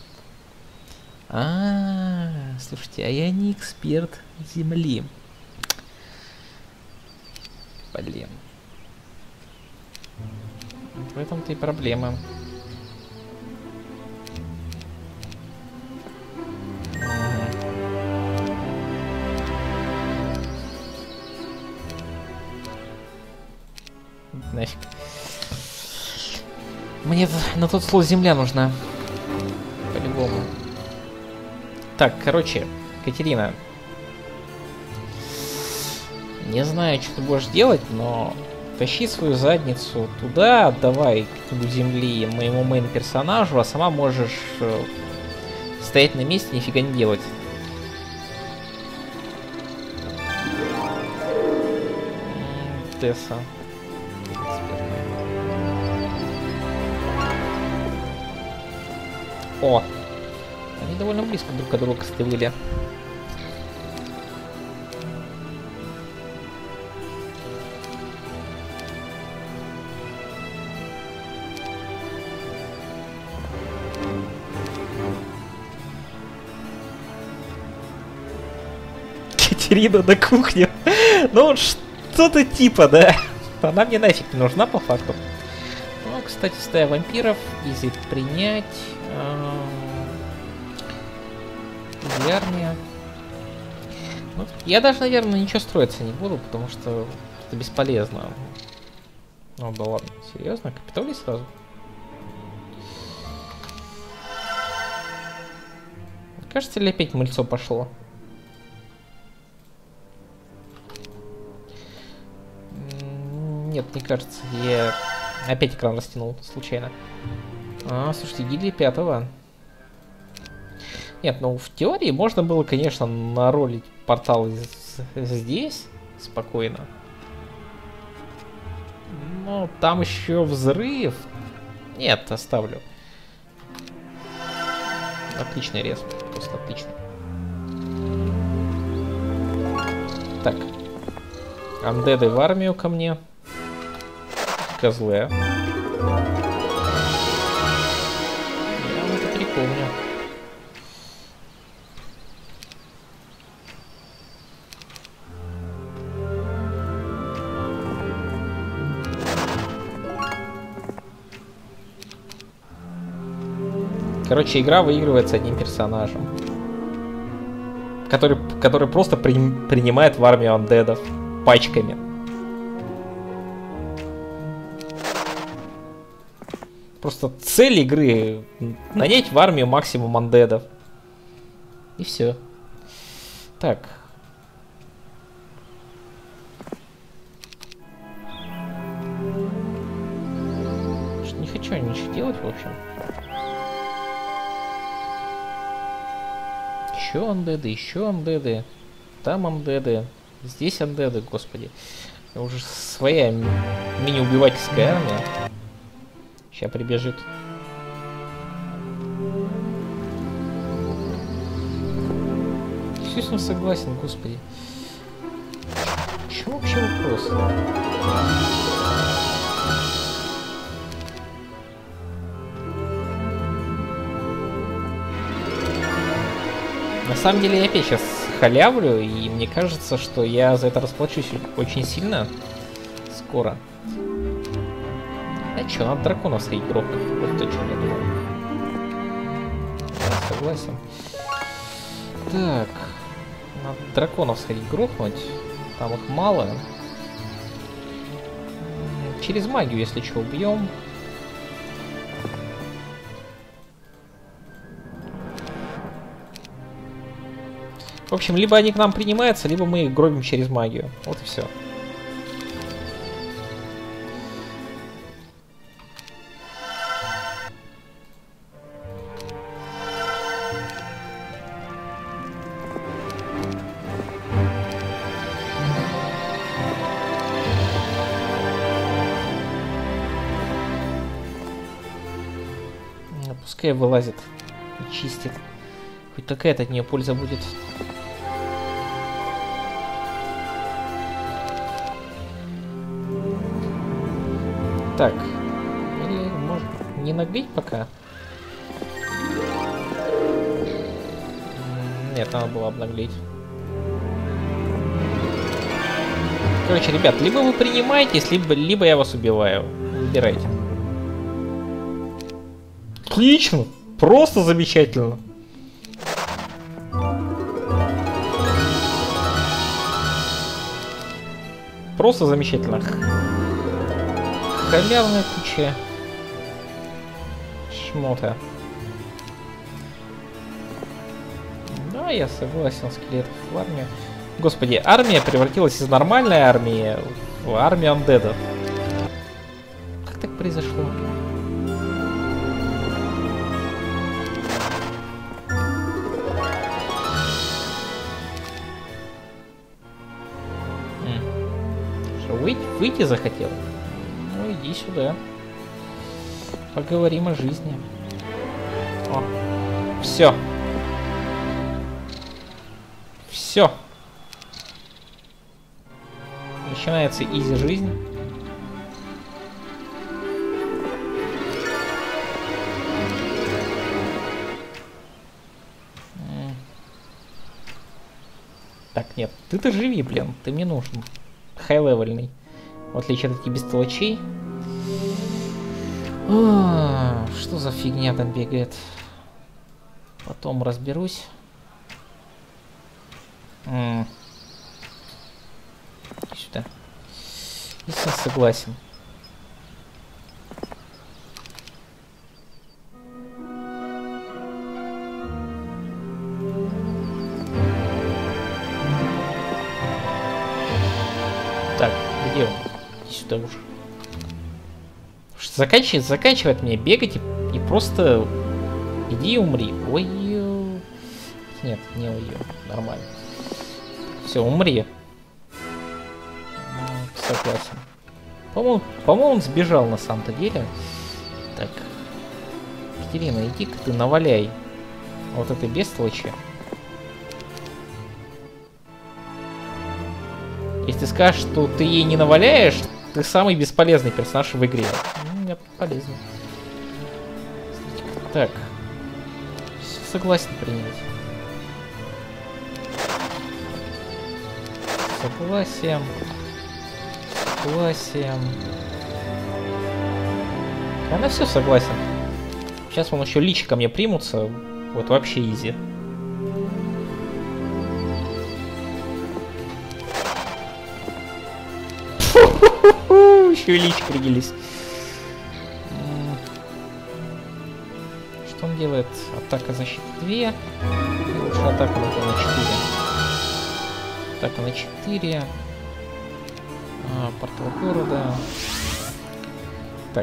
Слушайте, а я не эксперт Земли. Блин. В этом-то и проблема. Нафиг. Мне на тот слой земля нужна. По-любому. Так, короче, Катерина. Не знаю, что ты будешь делать, но тащи свою задницу туда, отдавай какую-нибудь земли моему мейн-персонажу, а сама можешь стоять на месте, нифига не делать. Тесса. О! Они довольно близко друг от друга стывали. Катерина на кухне. Ну, что-то типа, да. Она мне нафиг не нужна, по факту. Ну, кстати, стая вампиров. Изи принять. Изи армия. Ну, я даже, наверное, ничего строиться не буду, потому что это бесполезно. Ну, да ладно. Серьезно? Капитолий сразу? Кажется ли опять мыльцо пошло? Нет, не кажется. Я опять экран растянул случайно. Слушайте, гильдия 5-го. Нет, ну в теории можно было, конечно, наролить портал здесь спокойно. Но там еще взрыв. Нет, оставлю. Отличный рез. Просто отличный. Так. Андеды в армию ко мне. Козлы. Я это припомню. Короче, игра выигрывается одним персонажем, который просто принимает в армию андедов пачками. Просто цель игры — нанять в армию максимум андедов. И все. Так. Не хочу ничего делать, в общем. Еще андеды, еще андеды. Там андеды. Здесь андеды, господи. Уже своя мини-убивательская армия. Сейчас прибежит. Естественно, согласен, господи. В чем вообще вопрос? На самом деле я опять сейчас халявлю, и мне кажется, что я за это расплачусь очень сильно скоро. А чё, надо драконов сходить грохнуть. Вот то, что я думал. Да, согласен. Так. Надо драконов сходить грохнуть. Там их мало. Через магию, если что, убьем. В общем, либо они к нам принимаются, либо мы их гробим через магию. Вот и все. Пускай вылазит и чистит. Хоть какая-то от нее польза будет. Так. Или может не нагреть пока? Нет, надо было обнаглеть. Короче, ребят, либо вы принимаетесь, либо я вас убиваю. Выбирайте. Отлично! Просто замечательно! Просто замечательно. Халявная куча шмота. Да, я согласен, скелетов в армию. Господи, армия превратилась из нормальной армии в армию андедов. Как так произошло? Что, выйти захотел? Ну, иди сюда. Поговорим о жизни. О, все. Все. Начинается изи жизнь. Так, нет, ты-то живи, блин, ты мне нужен. Хай-левельный. В отличие от этих бестолочей. Что за фигня там бегает? Потом разберусь. Сюда. Если согласен. Так, где он? Иди сюда уже. Заканчивает мне бегать и просто иди и умри. Ой, нет, не ой, нормально. Все, умри. Согласен. По-моему, он сбежал на самом-то деле. Так. Катерина, иди-ка ты наваляй вот этой бестолочи. Если ты скажешь, что ты ей не наваляешь, ты самый бесполезный персонаж в игре. Нет, полезно. Так. Согласен принять. Согласен. Согласен. Она все согласен. Сейчас вон еще личи ко мне примутся. Вот вообще изи. Еще и личи принялись. Что он делает? Атака, защита 2. Лучше атака на 4. Атака на 4. Портал города. Так.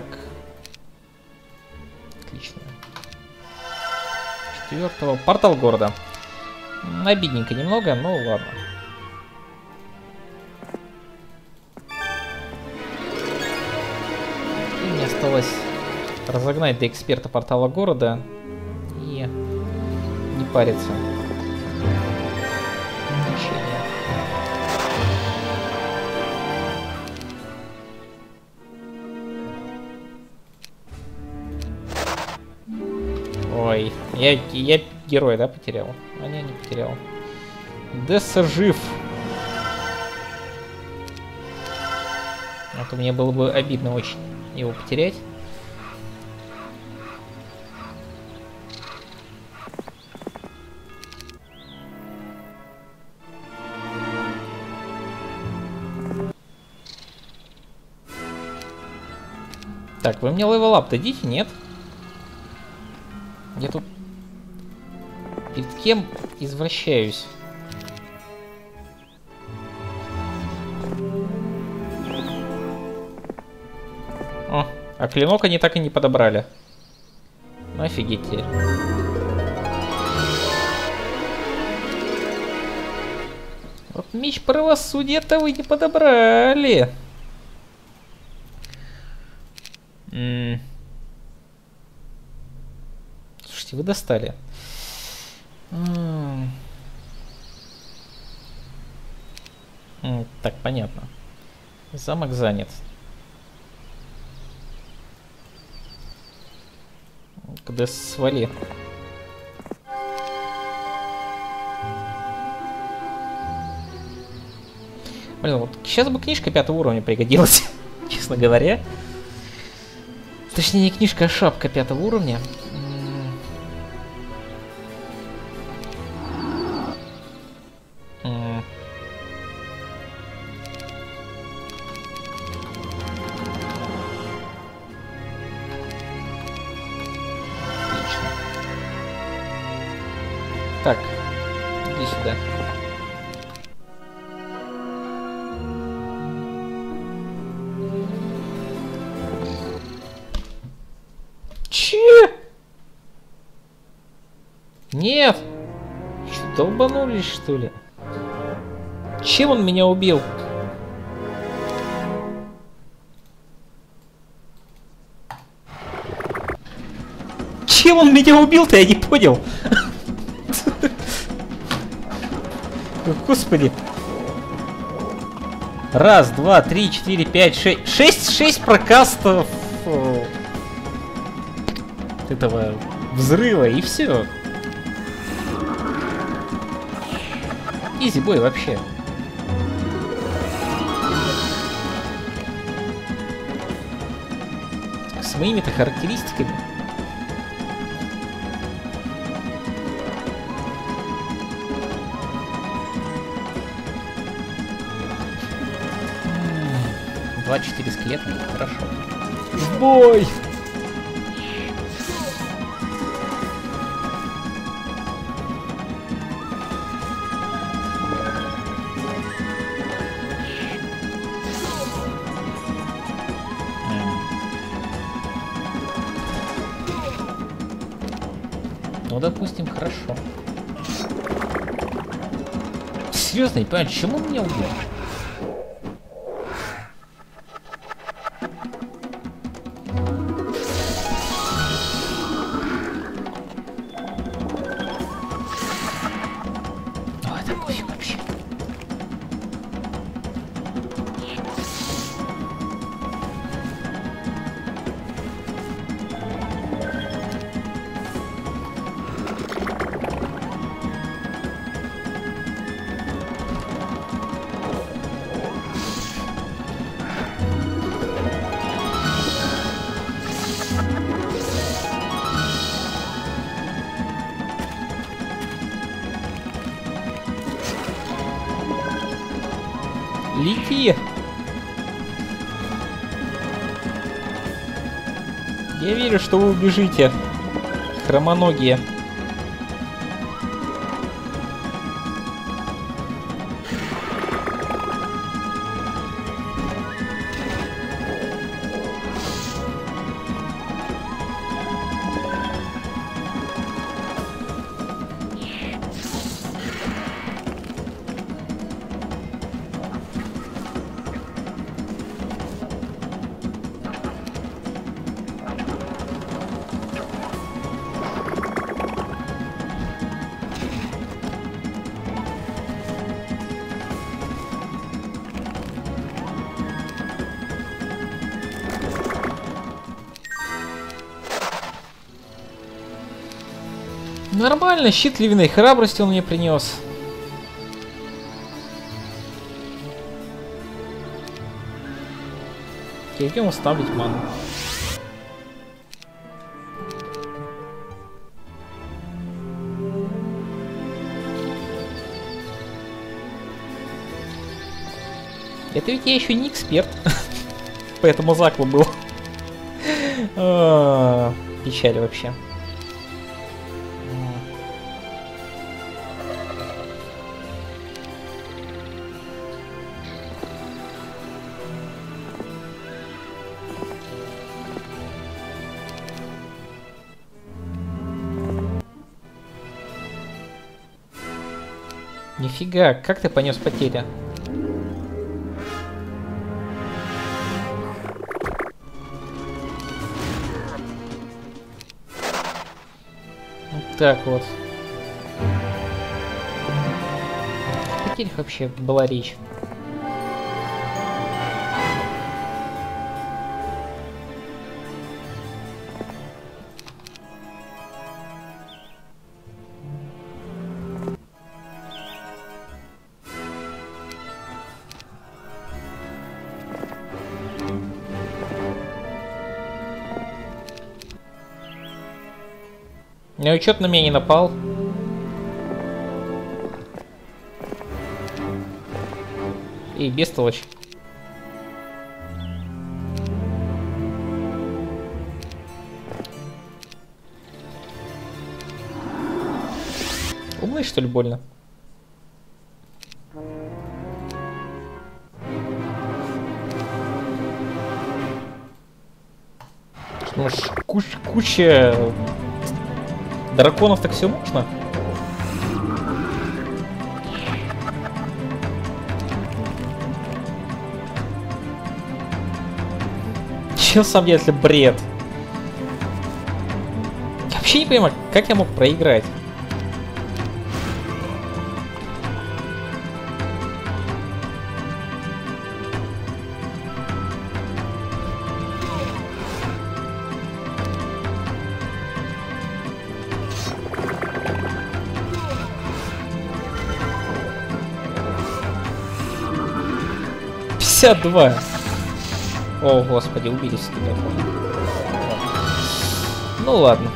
Отлично. 4-го. Портал города. Обидненько немного, но ладно. И мне осталось разогнать до эксперта портала города и не париться. Ой, я героя, да, потерял? А не потерял. Десса жив. А то мне было бы обидно очень его потерять. Так, вы мне левел-ап дадите, нет? Я тут перед кем извращаюсь? О, а клинок они так и не подобрали. Ну офигеть теперь. Вот меч правосудия-то вы не подобрали. Слушайте, вы достали. Так, понятно. Замок занят. Когда свали. Блин, вот сейчас бы книжка 5 уровня пригодилась, честно говоря. Точнее, не книжка, а шапка 5 уровня. Отлично. Так, иди сюда. Нет! Что, долбанулись, что ли? Чем он меня убил? Чем он меня убил-то, я не понял. Господи. Раз, два, три, четыре, пять, шесть. Шесть прокастов этого взрыва, и все. Изи бой вообще. С моими-то характеристиками. Два-4 скелета, хорошо. В бой! Ну, допустим, хорошо. Серьезно, не понимаю, чему он меня убил? Ой, это пофиг вообще. Лети! Я верю, что вы убежите, хромоногие. Нормально, щит львиной храбрости он мне принес. Идем восстановить ману. Это ведь я еще не эксперт. Поэтому заклу был. Печаль вообще. Нифига, как ты понес потери? Вот так вот. О потерях вообще была речь. Ну и чё ты на меня не напал? Эй, бестолочь. Умный, что ли, больно? Ну, куча драконов, так все можно? Че, на самом деле, бред? Я вообще не понимаю, как я мог проиграть? Два. О, господи, убились туда. Ну ладно.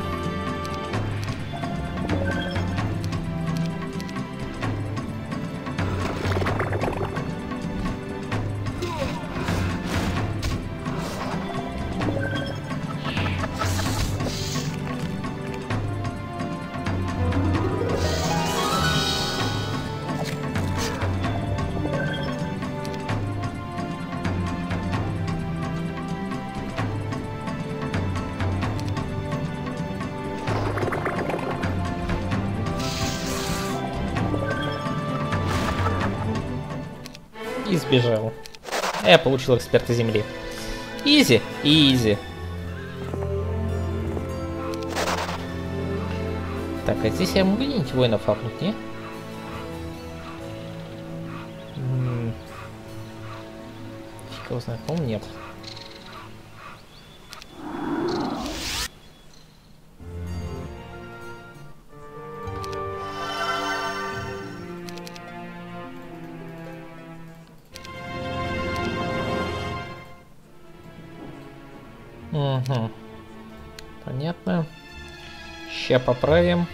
И сбежал. Я получил эксперта земли. Изи, изи. Так, а здесь я могу где-нибудь воинов апнуть, не? Фиг его знает, по-моему, нет. Угу. Понятно. Ща поправим.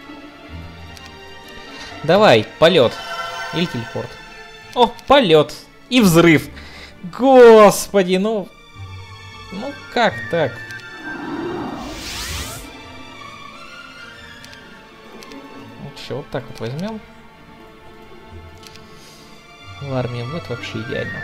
Давай, полет. Или телепорт. О, полет. И взрыв. Господи, ну... Ну как так? Все, вот так вот возьмем. В армии будет вообще идеально.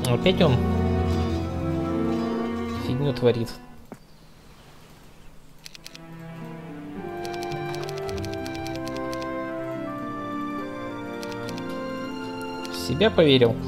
Опять он фигню творит. В себя поверил.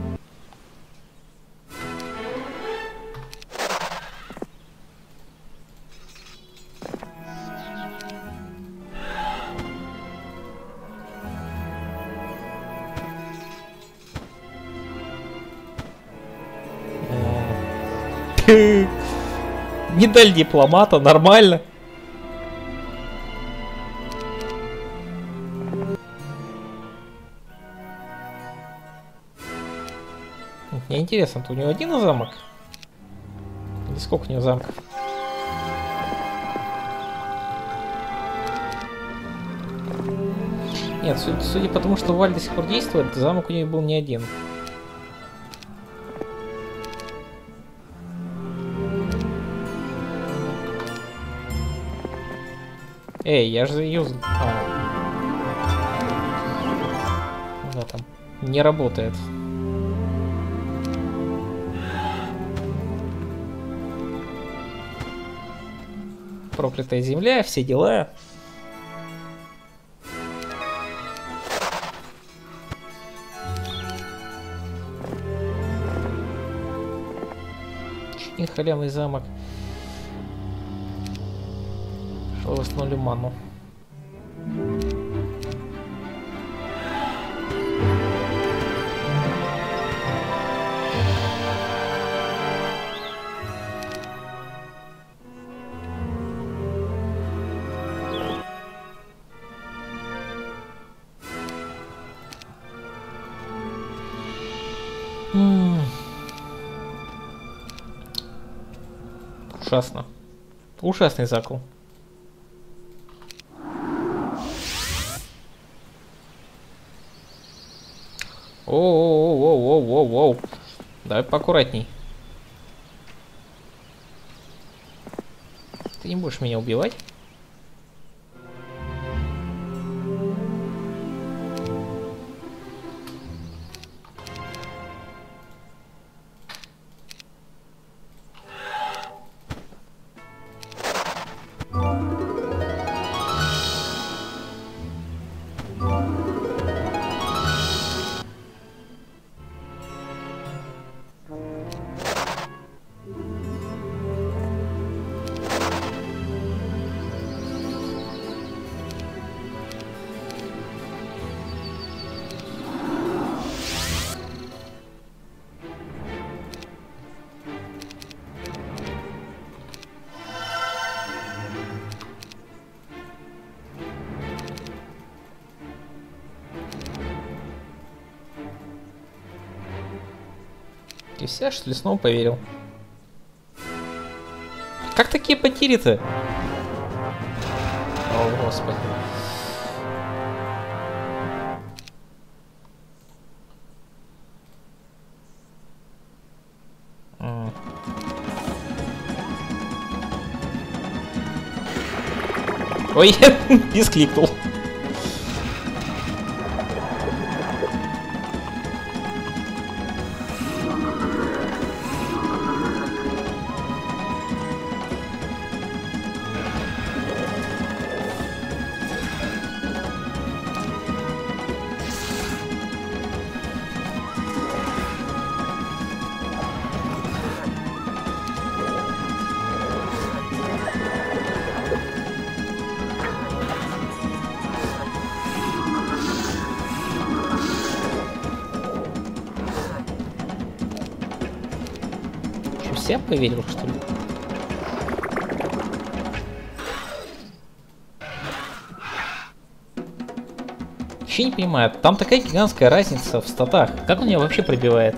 Медаль дипломата, нормально. Мне интересно, у него один замок? Или сколько у него замков? Нет, судя по тому, что Валь до сих пор действует, замок у него был не один. Эй, я же юз... Да, там не работает. Проклятая земля, все дела. Очень халявный замок. Шел восстановлю ману. Ужасно. Ужасный закол. Оу. Давай поаккуратней. Ты не будешь меня убивать? Ты вся, что ли, снова поверил? Как такие потери-то? О, Господи. Ой, мискликнул. Что, вся поверил, что ли? Вообще не понимаю, там такая гигантская разница в статах. Как он меня вообще пробивает?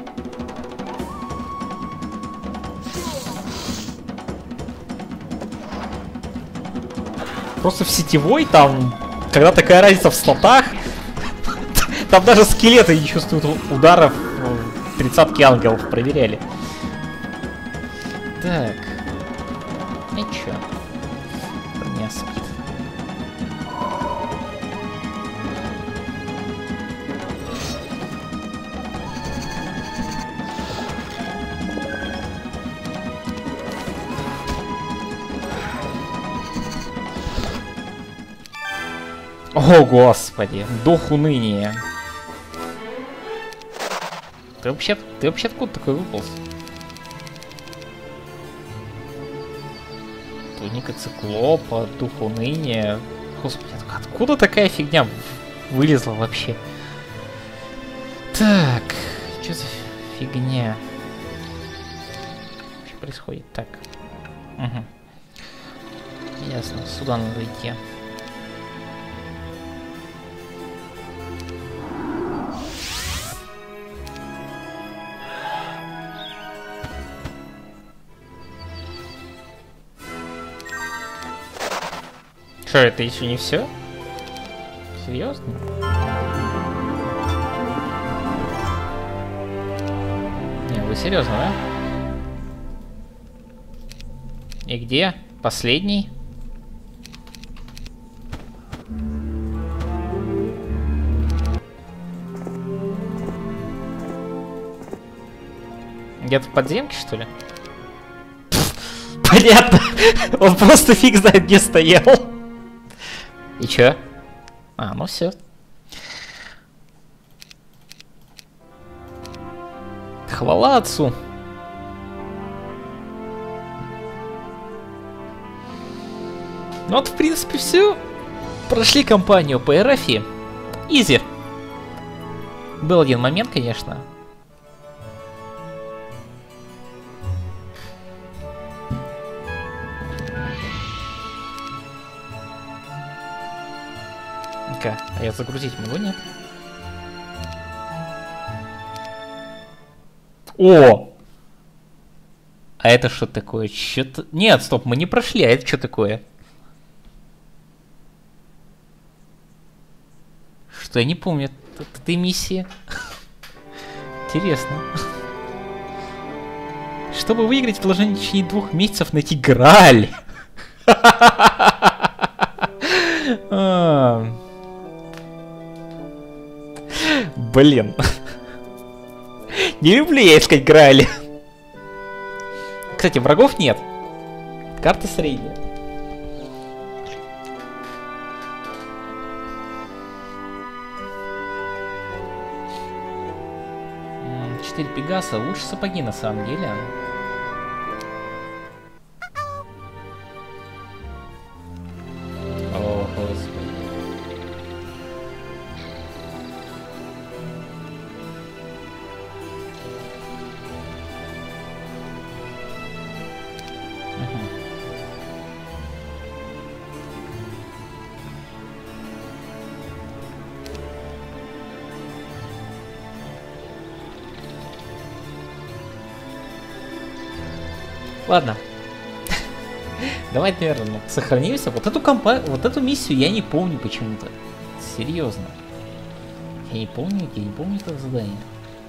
Просто в сетевой там, когда такая разница в статах, там даже скелеты не чувствуют ударов. 30-ки ангелов проверяли. Так. Ничего. Не спит. О, господи, дух уныния. Ты вообще откуда такой выполз? Туника циклопа, дух уныния. Господи, откуда такая фигня вылезла вообще? Так, что за фигня? Что происходит? Так. Угу. Ясно, сюда надо идти. Что, это еще не все? Серьезно? Не, вы серьезно, да? И где? Последний? Где-то в подземке, что ли? Понятно. Он просто фиг знает, где стоял. И чё? А, ну все. Хвала отцу. Ну вот, в принципе, все. Прошли кампанию по Эрафии. Изи. Был один момент, конечно. Ну-ка, а я загрузить могу, нет? О! А это что такое? Чё-то... Нет, стоп, мы не прошли, а это что такое? Что, я не помню, это миссия. Интересно. Чтобы выиграть, должны в течение 2 месяцев найти Грааль. Блин. Не люблю я искать Граали. Кстати, врагов нет. Карта средняя. Четыре Пегаса. Лучше сапоги на самом деле. О, господи. Ладно. Давайте, наверное, сохранимся. Вот эту миссию я не помню почему-то. Серьезно. Я не помню это задание.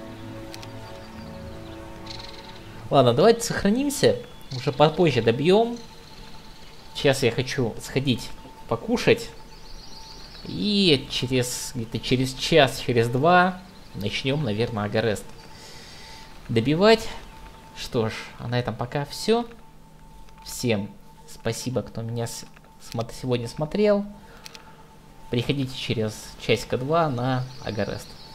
Ладно, давайте сохранимся. Уже попозже добьем. Сейчас я хочу сходить покушать. И где-то через час, через 2 начнем, наверное, Агарест добивать. Что ж, а на этом пока все. Всем спасибо, кто меня сегодня смотрел. Приходите через часика-два на Агарест.